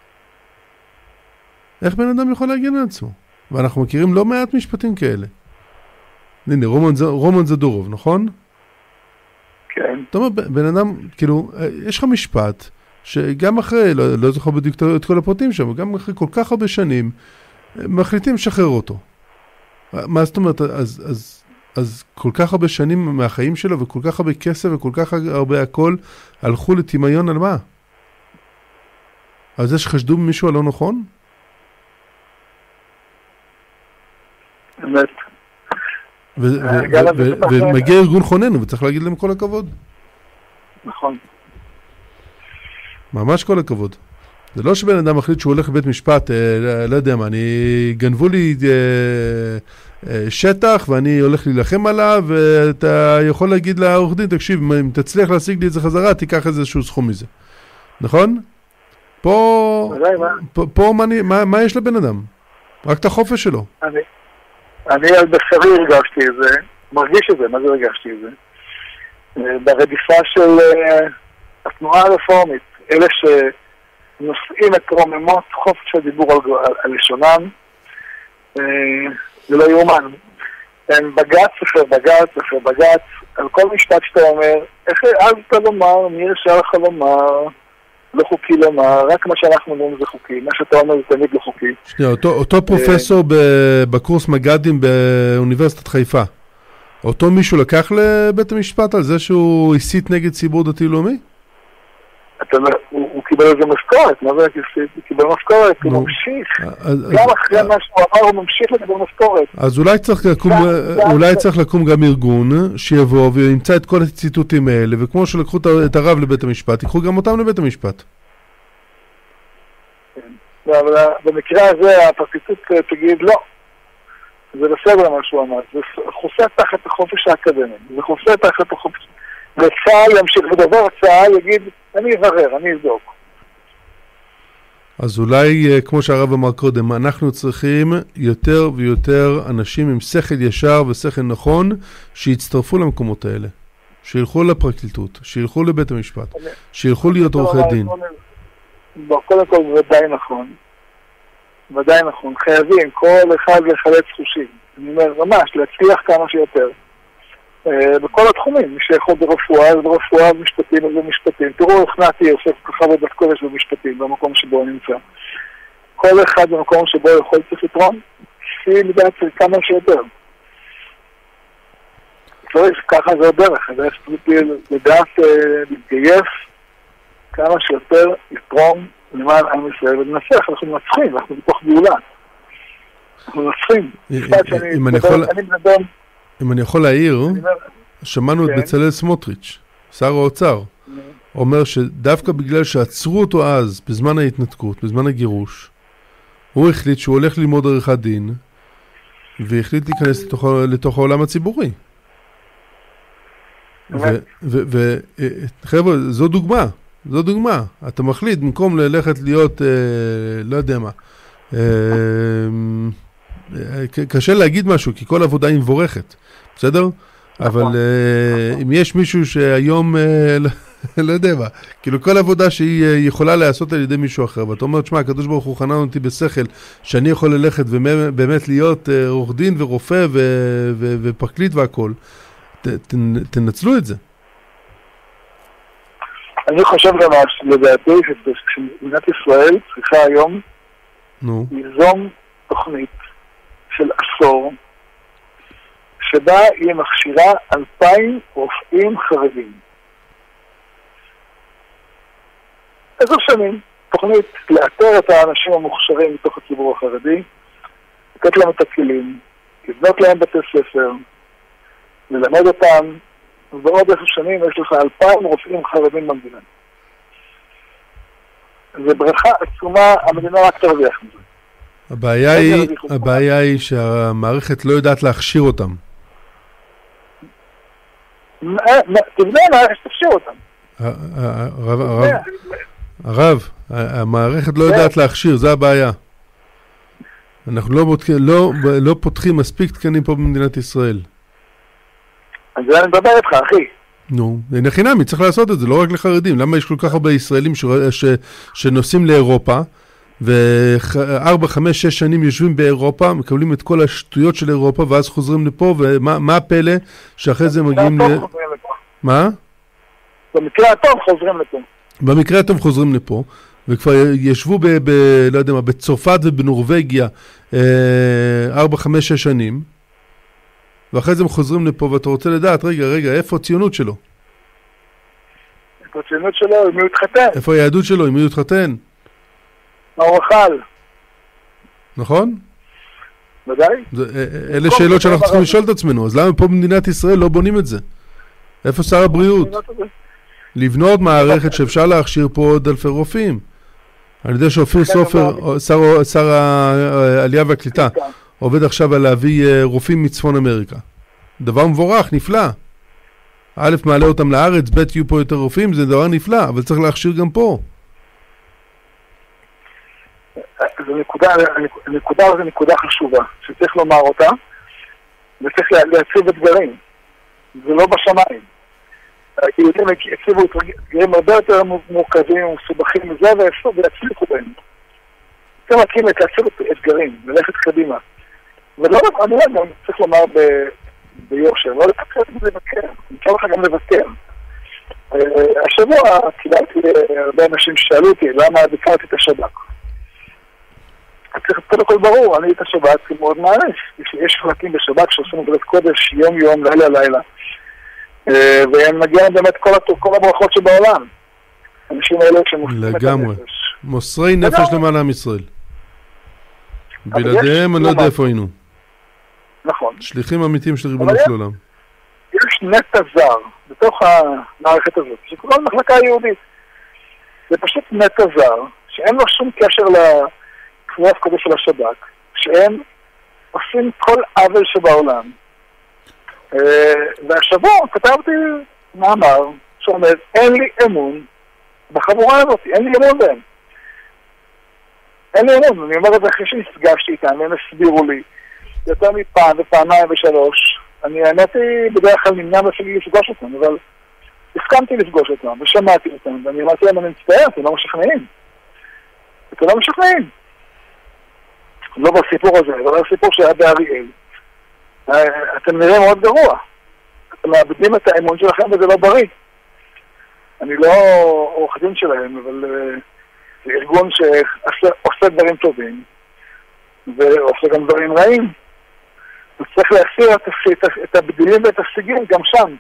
איך בן אדם יכול להגן על עצמו? ואנחנו מכירים לא מעט משפטים כאלה. הנה, רומן זדורוב, נכון? כן. אתה אומר, בן אדם, כאילו, יש לך משפט, שגם אחרי, לא זוכר בדיוק את כל הפרטים שם, גם אחרי כל כך הרבה שנים, מחליטים לשחרר אותו. מה זאת אומרת? אז כל כך הרבה שנים מהחיים שלו, וכל כך הרבה כסף, וכל כך הרבה הכל, הלכו לתימיון על מה? על זה שחשדו במישהו הלא נכון? באמת. ומגיע ארגון חוננו, וצריך להגיד להם כל הכבוד. נכון. ממש כל הכבוד. זה לא שבן אדם מחליט שהוא הולך לבית משפט, לא יודע מה, גנבו לי שטח ואני הולך להילחם עליו, ואתה יכול להגיד לעורך דין, תקשיב, אם תצליח להשיג לי את זה חזרה, תיקח איזשהו סכום מזה. נכון? פה מה יש לבן אדם? רק את החופש שלו. אני על בשרי הרגשתי את זה, מרגיש את זה, מה זה הרגשתי את זה? ברדיפה של התנועה הרפורמית, אלה שנושאים את רוממות חופש הדיבור על לשונם, זה לא יאומן. הם בגץ אחר בגץ, על כל משפט שאתה אומר, איך העזת לומר, מי הרשה לך לומר, לא חוקי לומר, רק מה שאנחנו אומרים זה חוקי, מה שאתה אומר זה תמיד לא חוקי. שנייה, אותו פרופסור בקורס מג"דים באוניברסיטת חיפה, אותו מישהו לקח לבית המשפט על זה שהוא הסית נגד ציבור דתי לאומי? הוא קיבל איזה משכורת, מה זה קיבל משכורת, הוא ממשיך, גם אחרי מה שהוא אמר הוא ממשיך לקבל משכורת. אז אולי צריך לקום גם ארגון שיבוא וימצא את כל הציטוטים האלה, וכמו שלקחו את הרב לבית המשפט, ייקחו גם אותם לבית המשפט. במקרה הזה הפרקליטות תגיד לא, זה בסדר מה שהוא אמר, זה חוסה תחת החופש האקדמי, זה חוסה תחת החופש, וצה"ל ימשיך ודבר, צה"ל יגיד אני אברר, אני אבדוק. אז אולי, כמו שהרב אמר קודם, אנחנו צריכים יותר ויותר אנשים עם שכל ישר ושכל נכון שיצטרפו למקומות האלה, שילכו לפרקליטות, שילכו לבית המשפט, שילכו להיות עורכי דין. קודם כל ודאי נכון, ודאי נכון, חייבים כל אחד לחלץ חושים, אני אומר ממש להצליח כמה שיותר בכל התחומים, מי שיכול ברפואה, אז ברפואה, משפטים, אז במשפטים. תראו איך נעתי עושה ככה עבודת קודש במשפטים, במקום שבו הוא נמצא. כל אחד במקום שבו יכול צריך לתרום, לפי לדעת כמה שיותר. צריך, ככה זה הדרך, הדרך צריך לדעת להתגייס כמה שיותר לתרום למען עם ישראל, וננסח, אנחנו מנצחים, אנחנו בתוך גאולה. אנחנו מנצחים. אם אני יכול להעיר, שמענו את בצלאל סמוטריץ', שר האוצר, אומר שדווקא בגלל שעצרו אותו אז, בזמן ההתנתקות, בזמן הגירוש, הוא החליט שהוא הולך ללמוד עריכת דין, והחליט להיכנס לתוך העולם הציבורי. וחבר'ה, זו דוגמה. אתה מחליט, במקום ללכת להיות, לא יודע מה, קשה להגיד משהו, כי כל עבודה היא מבורכת, בסדר? אבל אם יש מישהו שהיום, לא יודע מה, כאילו כל עבודה שהיא יכולה לעשות על ידי מישהו אחר, ואתה אומר, תשמע, הקדוש ברוך הוא חנן אותי בשכל, שאני יכול ללכת ובאמת להיות עורך דין ורופא ופרקליט והכל, תנצלו את זה. אני חושב גם לדעתי שמדינת ישראל צריכה היום ליזום תוכנית של עשור שבה היא מכשירה 2,000 רופאים חרדים. 10 שנים, תוכנית לאתר את האנשים המוכשרים מתוך הציבור החרדי, לתת להם את הכלים, לבנות להם בתי ספר, ללמד אותם, ובעוד 10 שנים יש לך 2,000 רופאים חרדים במדינה. זה ברכה עצומה, המדינה רק תרוויח מזה. הבעיה היא שהמערכת לא יודעת להכשיר אותם. תבנה מערכת תכשיר אותם. הרב, המערכת לא יודעת להכשיר, זה הבעיה. אנחנו לא פותחים מספיק תקנים פה במדינת ישראל. אז זה אני מדבר איתך, אחי. נו, אין חינמי, צריך לעשות את זה, לא רק לחרדים. למה יש כל כך הרבה ישראלים שנוסעים לאירופה, ו4, 5, 6 שנים יושבים באירופה, מקבלים את כל השטויות של אירופה, ואז חוזרים לפה, ומה הפלא שאחרי זה מגיעים מה? במקרה הטוב חוזרים לפה. במקרה הטוב חוזרים לפה, וכבר ישבו לא יודע מה, בצרפת ובנורווגיה 4, 5, 6 שנים, ואחרי זה הם חוזרים לפה, ואתה רוצה לדעת, רגע, איפה הציונות שלו? איפה הציונות שלו? אם הוא יתחתן. איפה היהדות שלו? אם הוא יתחתן? מה הוא אכל? נכון? ודאי. אלה שאלות שאנחנו צריכים לשאול את עצמנו, אז למה פה במדינת ישראל לא בונים את זה? איפה שר הבריאות? לבנות מערכת שאפשר להכשיר פה עוד אלפי רופאים. אני יודע שאופיר סופר, שר העלייה והקליטה, עובד עכשיו על להביא רופאים מצפון אמריקה. דבר מבורך, נפלא. א', מעלה אותם לארץ, ב', יהיו פה יותר רופאים, זה דבר נפלא, אבל צריך להכשיר גם פה. זו נקודה חשובה, שצריך לומר אותה, וצריך להציב אתגרים. זה לא בשמיים. היהודים הציבו אתגרים הרבה יותר מורכבים ומסובכים מזה, ויצליחו בהם. צריך להציב אתגרים, ללכת קדימה. ולא, אני לא צריך לומר ביושר, לא לפקר, זה לבקר. נמצא לך גם לבקר. השבוע קיבלתי הרבה אנשים ששאלו אותי למה ביקרתי את השב"כ. צריך קודם כל ברור, אני את השב"כ מאוד מעריך. יש חלקים בשב"כ שעושים עבודת קודש יום, לילה. והם מגיעים באמת כל הברכות שבעולם. האנשים האלה שמוסרים את לגמרי. הנפש. מוסרי נפש למען עם ישראל. בלעדיהם אני לא יודע איפה היינו. נכון. שליחים אמיתיים של ריבונו של עולם. יש נטע זר בתוך המערכת הזאת, שקוראים מחלקה היהודית. זה פשוט נטע זר, שאין לו שום קשר לקריאת קודש של השב"כ, שהם עושים כל עוול שבעולם. והשבוע כתבתי מאמר שאומר, אין לי אמון בחבורה הזאת, אין לי אמון בהם. אין לי אמון, אני אומר את זה אחרי שנפגשתי איתם, והם הסבירו לי יותר מפעם ופעמיים ושלוש. אני האמתי בדרך כלל נמנע אפילו לפגוש אותם, אבל הסכמתי לפגוש אותם ושמעתי אותם, ואני אמרתי להם, אני מצטער, אתם לא משכנעים. אתם לא משכנעים. לא בסיפור הזה, אבל בסיפור שהיה באריאל. אתם נראים מאוד גרוע. אתם מאבדים את האמון שלכם וזה לא בריא. אני לא עורך דין שלהם, אבל זה ארגון שעושה דברים טובים ועושה גם דברים רעים. וצריך להסיר את הבדילים ואת השיגים גם שם.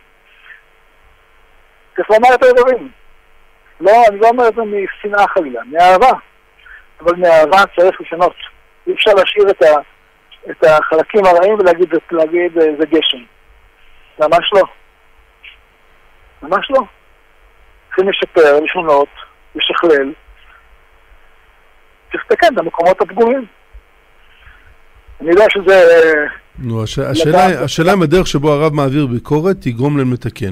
צריך לומר את הדברים. לא, אני לא אומר את זה משנאה חלילה, מאהבה. אבל מאהבה צריך לשנות. אי אפשר להשאיר את החלקים הרעים ולהגיד זה גשם. ממש לא. ממש לא. צריכים לשפר, לשנות, לשכלל. צריך לתקן את המקומות הפגומים. אני יודע שזה... נו, השאלה אם הדרך שבו הרב מעביר ביקורת תגרום להם לתקן.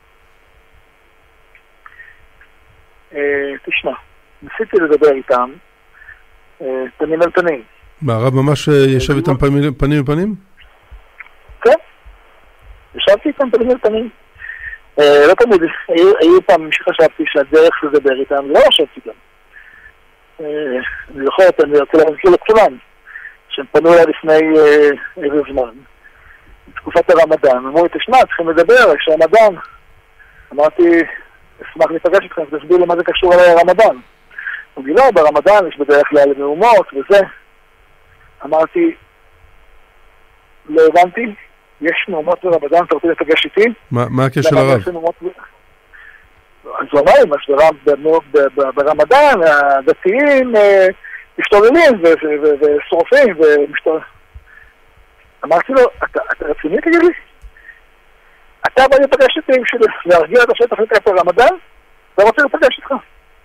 תשמע, ניסיתי לדבר איתם פנים אל פנים. הרב ממש ישב איתם פנים בפנים? כן, ישבתי איתם פנים אל פנים. לא תמיד, היו פעם שחשבתי שהדרך לדבר איתם, לא ישבתי איתם. אני זוכר, אני רוצה להזכיר לכולם, שהם פנו אליי לפני איזה זמן, בתקופת הרמדאן, אמרו לי, תשמע, צריכים לדבר, יש רמדאן. אמרתי, אשמח להיפגש איתכם, תסביר לי מה זה קשור אליי הרמדאן. אמרתי, לא, ברמדאן יש בדרך כלל מהומות וזה. אמרתי, לא הבנתי, יש מהומות ברמדאן, אתה רוצה לפגש איתי? מה הקשר הרב? אז הוא אמר, ברמדאן הדתיים משתוללים ושורפים ומשתוללים. אמרתי לו, אתה רציני תגיד לי? אתה בא לפגש איתי בשביל להרגיע את השטח לקראת הרמדאן? אתה רוצה לפגש איתך?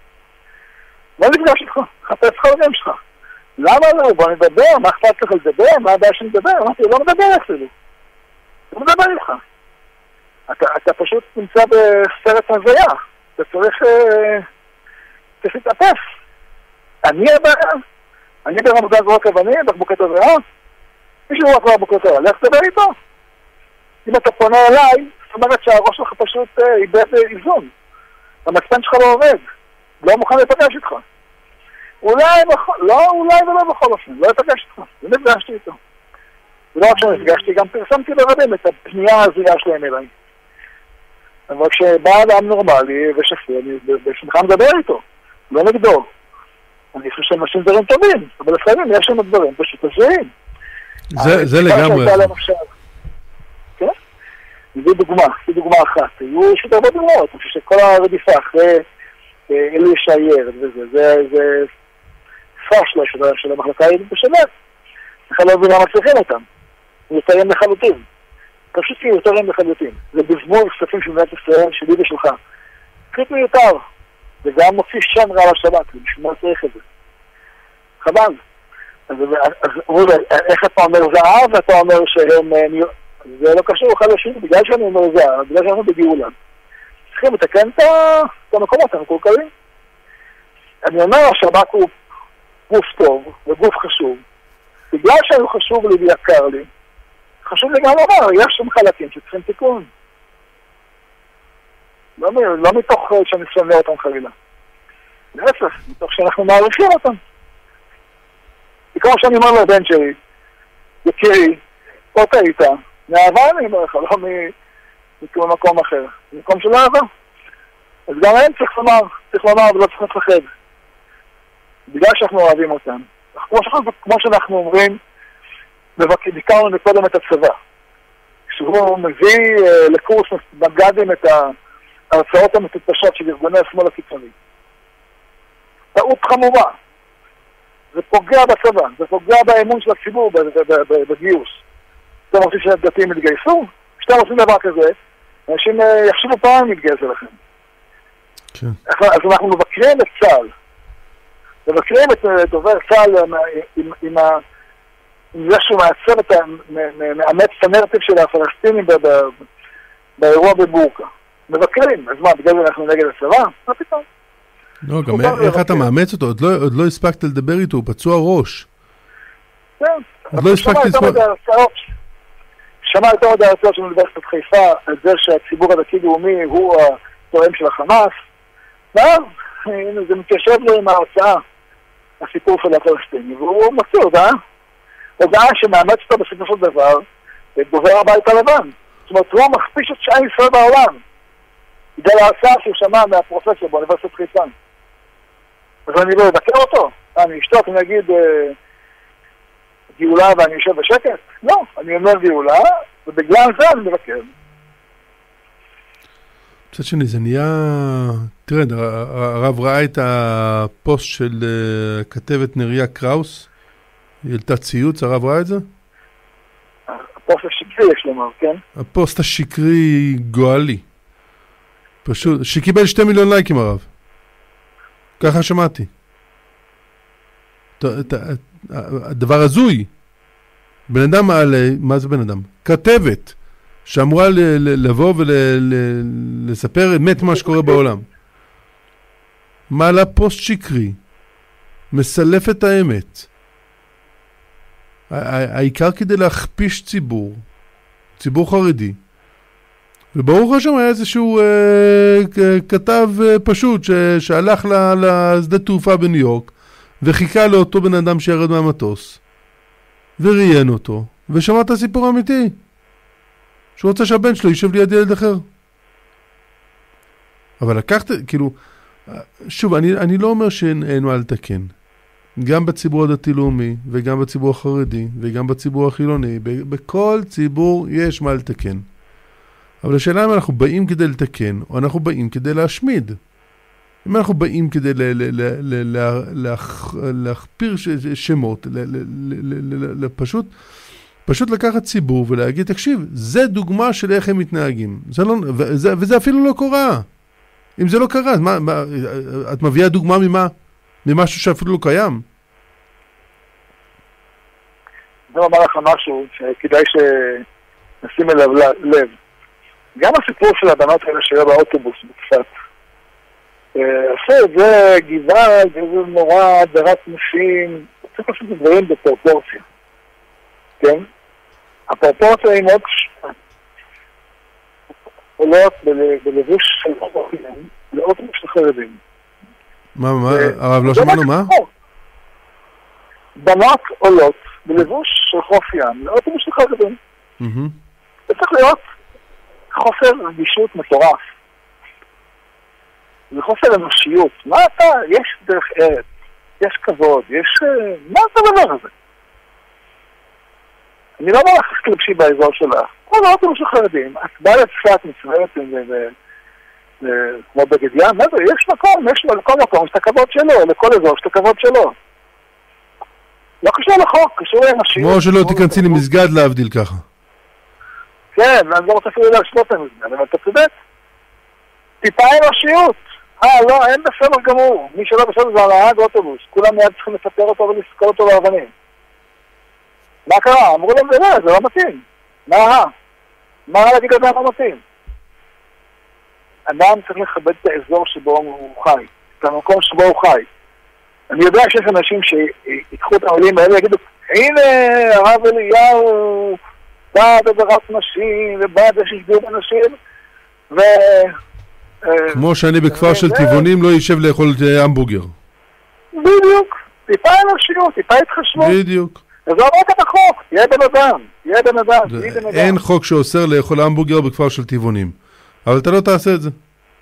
לא לפגש איתך, חפש חברים שלך. למה לא? בוא נדבר, מה אכפת לך לדבר? מה הבעיה שנדבר? אמרתי, לא מדבר אפילו. לא מדבר איתך. אתה פשוט נמצא בסרט הזיה. אתה צריך להתאפס. אני הבעיה. אני ברמדאן זרוק אבנים, בקבוקי תבערה. מישהו רק בקבוקי תבערה, לך תדבר איתו. אם אתה פונה אליי, זאת אומרת שהראש שלך פשוט איבד איזון. המצפן שלך לא עובד. לא מוכן לפגש איתך. אולי ולא בכל אופן, לא לפגש איתך. ונפגשתי איתו. ולא רק שנפגשתי, גם פרסמתי לרבים את הפנייה הזויה שלהם אליי. אבל כשבא אדם נורמלי ושפוי, אני בשמחה מדבר איתו, לא נגדו. אני חושב שהם עושים דברים טובים, אבל לפעמים יש לנו דברים פשוט הזויים. זה לגמרי. כן? זו דוגמה אחת. היו שתי הרבה דוגמאות, אני חושב שכל הרדיפה אחרי אלי שייר וזה, זה פשלה של המחלקה היהודית בשבת. בכלל לא מבינה מצליחים אותם. מיותרים לחלוטין. פשוט מיותרים לחלוטין. זה בזמון כספים של מדינת ישראל, שלי ושלך. פשוט מיותר. וגם מוציא שם רע לשבת, ובשביל מה צריך את זה. חבל. אז איך אתה אומר זהב, ואתה אומר שהם... זה לא קשור אחד לשני, בגלל שאני אומר זהב, בגלל שאנחנו בגאולה. צריכים לתקן את המקומות המקולקלים. אני אומר, השב"כ הוא גוף טוב וגוף חשוב. בגלל שהוא חשוב לי ויקר לי, חשוב לי גם לומר, יש שם חלקים שצריכים תיקון. לא מתוך שאני שונא אותם חלילה. להפך, מתוך שאנחנו מעריכים אותם. וכמו שאני אומר לבן שלי, יקירי, פה טעית, מאהבה אני אומר לך, לא מכול מקום אחר. מקום של אהבה. אז גם הם צריך לומר ולא צריך לפחד. בגלל שאנחנו אוהבים אותם. כמו שאנחנו אומרים, ביקרנו מקודם את הצבא. כשהוא מביא לקורס מג"דים את ההרצאות המטופשות של ארגוני השמאל הקיצוני. טעות חמורה. זה פוגע בצבא, זה פוגע באמון של הציבור בגיוס. אתם רוצים שהדתיים יתגייסו? כשאתם עושים דבר כזה, אנשים יחשבו פעם להתגייס אליכם. כן. אז אנחנו מבקרים את צה"ל. מבקרים את דובר צה"ל עם זה שהוא מאמץ את הנרטיב של הפלסטינים באירוע בבורקה. מבקרים, אז מה, בגלל זה אנחנו נגד הצבא? מה פתאום? לא, גם איך אתה מאמץ אותו? עוד לא הספקת לדבר איתו, הוא פצוע ראש. כן. עוד לא הספקת לספק. שמע יותר עוד ההרצאות של אוניברסיטת חיפה על זה שהציבור הדתי-לאומי הוא התואם של החמאס. ואז זה מתיישב לו עם ההרצאה, הסיפור של הפלסטיני, והוא מוציא הודעה שמאמץ אותו בסופו של דבר דובר הבית הלבן. זאת אומרת, הוא מכפיש את שאר ישראל בעולם. בגלל ההרצאה שהוא שמע מהפרופסור באוניברסיטת חיפה. אז אני לא אבקר אותו. אני אשתוק אם נגיד גאולה ואני יושב בשקט? לא, אני אומר גאולה, ובגלל זה אני מבקר. קצת שני, זה נהיה... תראה, הרב ראה את הפוסט של כתבת נריה קראוס, היא העלתה ציוץ, הרב ראה את זה? הפוסט השקרי יש לומר, כן? הפוסט השקרי גואלי. פשוט, שקיבל 2 מיליון לייקים הרב. ככה שמעתי. הדבר הזוי. בן אדם מעלה, מה זה בן אדם? כתבת, שאמורה לבוא ולספר אמת מה שקורה בעולם. מעלה פוסט שקרי, מסלף את האמת. העיקר כדי להכפיש ציבור חרדי. וברוך השם היה איזשהו כתב פשוט שהלך לשדה תעופה בניו יורק וחיכה לאותו בן אדם שירד מהמטוס וראיין אותו ושמע את הסיפור האמיתי שהוא רוצה שהבן שלו יישב ליד ילד אחר. אבל לקחת, כאילו, שוב, אני לא אומר שאין מה לתקן. גם בציבור הדתי-לאומי וגם בציבור החרדי וגם בציבור החילוני, בכל ציבור יש מה לתקן. אבל השאלה אם אנחנו באים כדי לתקן, או אנחנו באים כדי להשמיד. אם אנחנו באים כדי להכפיר שמות, פשוט לקחת ציבור ולהגיד, תקשיב, זה דוגמה של איך הם מתנהגים. וזה אפילו לא קורה. אם זה לא קרה, אז את מביאה דוגמה ממשהו שאפילו לא קיים? אני אומר לך משהו שכדאי שנשים אליו לב. גם הסיפור של הבנות האלה שהיה באוטובוס בצפת, עושה את זה גבעה, זה נורא הדרת נשים, צריך לעשות את דברים בפרופורציה. כן? הפרופורציה היא מאוד קשה. עולות בלבוש של חופים, לאוטובוס של חרדים. מה? הרב לא שמענו מה? בנות עולות בלבוש של חוף ים, לאוטובוס של חרדים. זה צריך להיות חוסר רגישות מטורף. זה חוסר אנושיות. מה אתה? יש דרך ארץ, יש כבוד, יש... מה זה הדבר הזה? אני לא אומר לך תלבשי באזור שלך. כל האוטובוס של חרדים, את באה לצפת מצוות כמו בגד ים, מה זה? יש מקום, לכל מקום יש את הכבוד שלו, לכל אזור יש את הכבוד שלו. לא קשור לחוק, קשור לאנושיות. כמו שלא תיכנסי למסגד להבדיל ככה. כן, אני לא רוצה אפילו להשלות למסגד, אבל אתה צודק. טיפה אנושיות. לא, אין בסדר גמור. מי שלא בסדר זה הנהג אוטובוס. כולם מיד צריכים לפטר אותו ולסקול אותו באבנים. מה קרה? אמרו להם, זה לא מתאים. מה להגיד לזה לא מתאים? אדם צריך לכבד את האזור שבו הוא חי. את המקום שבו הוא חי. אני יודע שיש אנשים שיקחו את העולים האלה ויגידו, הנה, הרב אליהו בעד הדרת נשים ובעד השגדוד אנשים כמו שאני בכפר של טבעונים לא יישב לאכול המבורגר. בדיוק. טיפה אנושיות, טיפה התחשבות. בדיוק. אז לא רק את החוק, יהיה בן אדם. אין חוק שאוסר לאכול המבורגר בכפר של טבעונים. אבל אתה לא תעשה את זה.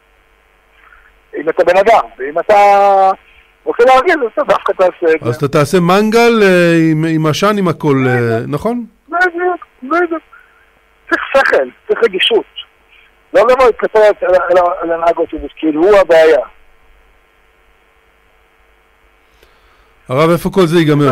אם אתה בן אדם, ואם אתה רוצה להרגיז, אז אתה דווקא תעשה את זה. אז אתה תעשה מנגל עם עשן, עם הכל, נכון? בדיוק. צריך שכל, צריך רגישות. לא לבוא להתקצר על הנהג אוטובוס, כאילו הוא הבעיה. הרב, איפה כל זה ייגמר?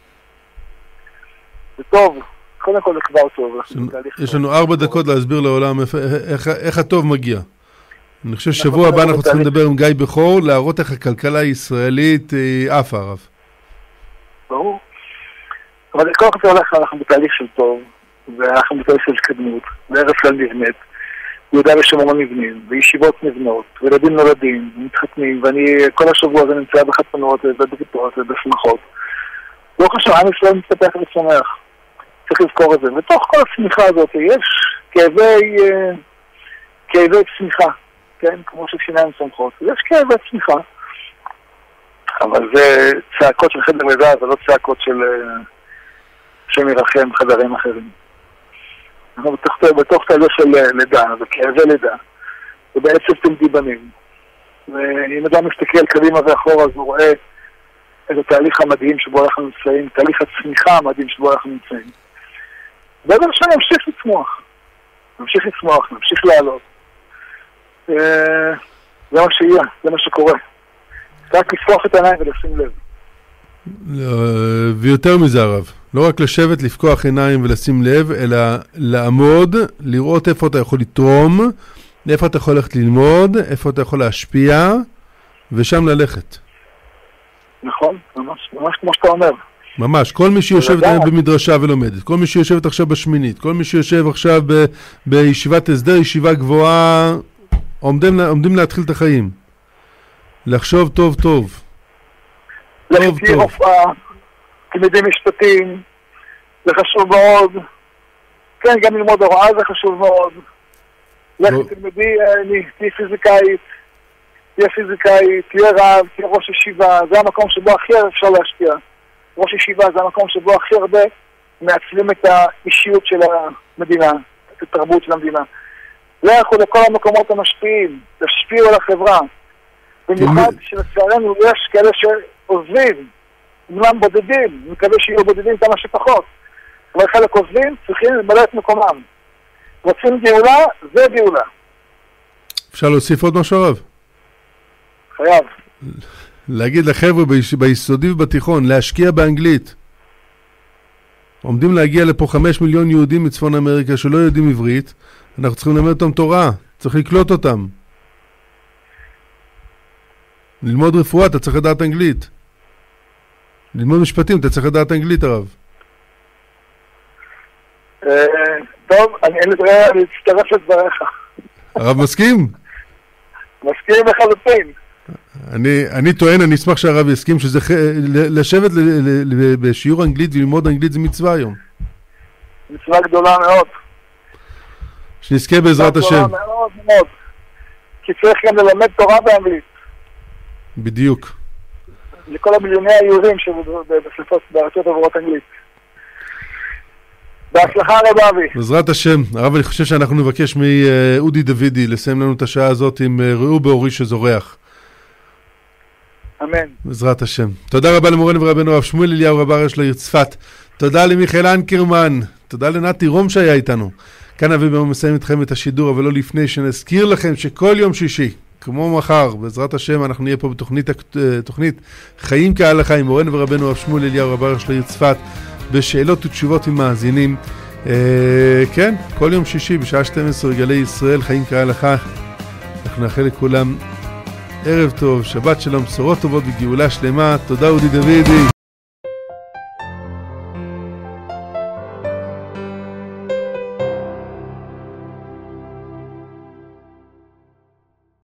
זה טוב, קודם כל זה כבר טוב. יש לנו 4 דקות להסביר לעולם איך הטוב מגיע. אני חושב ששבוע הבא אנחנו צריכים לדבר עם גיא בכור, להראות איך הכלכלה הישראלית עפה, הרב. ברור. אבל כל כך זה הולך, אנחנו בתהליך של טוב, ואנחנו בתהליך של התקדמות, וארץ כלל נבנית, יהודה ושומרון נבנים, וישיבות נבנות, וילדים נולדים, ומתחתנים, ואני כל השבוע הזה נמצא בחתונות, ובבריתות, ובשמחות. לא חשוב, עם ישראל מתפתח וצומח. צריך לזכור את זה. בתוך כל הצמיחה הזאת יש כאבי צמיחה, כן? כמו ששיניים צומחות. יש כאבי צמיחה. אבל זה צעקות של חדר לידה, זה לא צעקות של מרחם חדרים אחרים. אנחנו בתוך תהליך של לידה, וכאבי לידה, ובעצם תלדי בנים. ואם אדם מסתכל קדימה ואחורה, אז הוא רואה את התהליך המדהים שבו אנחנו נמצאים, תהליך הצמיחה המדהים שבו אנחנו נמצאים. ובעצם שם נמשיך לצמוח, נמשיך לעלות. זה מה שיהיה, זה מה שקורה. רק לפקוח את העיניים ולשים לב. ויותר מזה, הרב, לא רק לשבת, לפקוח עיניים ולשים לב, אלא לעמוד, לראות איפה אתה יכול לתרום, איפה אתה יכול ללכת ללמוד, איפה אתה יכול להשפיע, ושם ללכת. נכון, ממש כמו שאתה אומר. ממש, כל מי שיושבת היום במדרשה ולומדת, כל מי שיושבת עכשיו בשמינית, כל מי שיושב עכשיו בישיבת הסדר, ישיבה גבוהה, עומדים להתחיל את החיים. לחשוב טוב טוב. לחצי רופאה, תלמידי משפטים, זה חשוב מאוד. כן, גם ללמוד הוראה זה חשוב מאוד. לכי תלמידי, תהיה פיזיקאית, תהיה רב, תהיה ראש ישיבה, זה המקום שבו הכי אפשר להשפיע. ראש ישיבה זה המקום שבו הכי הרבה מעצבים את האישיות של המדינה, את התרבות של המדינה. לכו לכל המקומות המשפיעים, תשפיעו על החברה. במיוחד שלצערנו יש כאלה שעוזבים, אומנם בודדים, אני מקווה שיהיו בודדים כמה שפחות. אבל חלק עוזבים, צריכים למלא את מקומם. רוצים גאולה, זה גאולה. אפשר להוסיף עוד משהו, הרב? חייב. להגיד לחבר'ה ביסודי ובתיכון, להשקיע באנגלית. עומדים להגיע לפה 5 מיליון יהודים מצפון אמריקה שלא יודעים עברית, אנחנו צריכים ללמד אותם תורה, צריך לקלוט אותם. ללמוד רפואה, אתה צריך לדעת אנגלית. ללמוד משפטים, אתה צריך לדעת אנגלית, הרב. טוב, אני אצטרף לדבריך. הרב מסכים? מסכים לחלוטין. אני טוען, אני אשמח שהרב יסכים שזה לשבת בשיעור אנגלית וללמוד אנגלית זה מצווה היום. מצווה גדולה מאוד. שנזכה בעזרת השם. גדולה מאוד מאוד. כי צריך גם ללמד תורה באנגלית. בדיוק. לכל המיליוני היהודים שבספות בארצות עבורות אנגלית. בהצלחה רבה אבי. בעזרת השם. הרב, אני חושב שאנחנו נבקש מאודי דוידי לסיים לנו את השעה הזאת עם ראו באורי שזורח. אמן. בעזרת השם. תודה רבה למורנו ורבנו הרב שמואל אליהו רב הראשי לעיר צפת. תודה למיכאל אנקרמן. תודה לנתי רום שהיה איתנו. כאן אבי ביום מסיים איתכם את השידור, אבל לא לפני שנזכיר לכם שכל יום שישי, כמו מחר, בעזרת השם, אנחנו נהיה פה בתוכנית חיים כהלכה עם מורנו ורבנו הרב שמואל אליהו רב הראשי לעיר צפת, בשאלות ותשובות עם מאזינים. כן, כל יום שישי בשעה 12 גלי ישראל, חיים כהלכה. אנחנו נאחל לכולם ערב טוב, שבת שלום, בשורות טובות וגאולה שלמה. תודה אודי דוידי.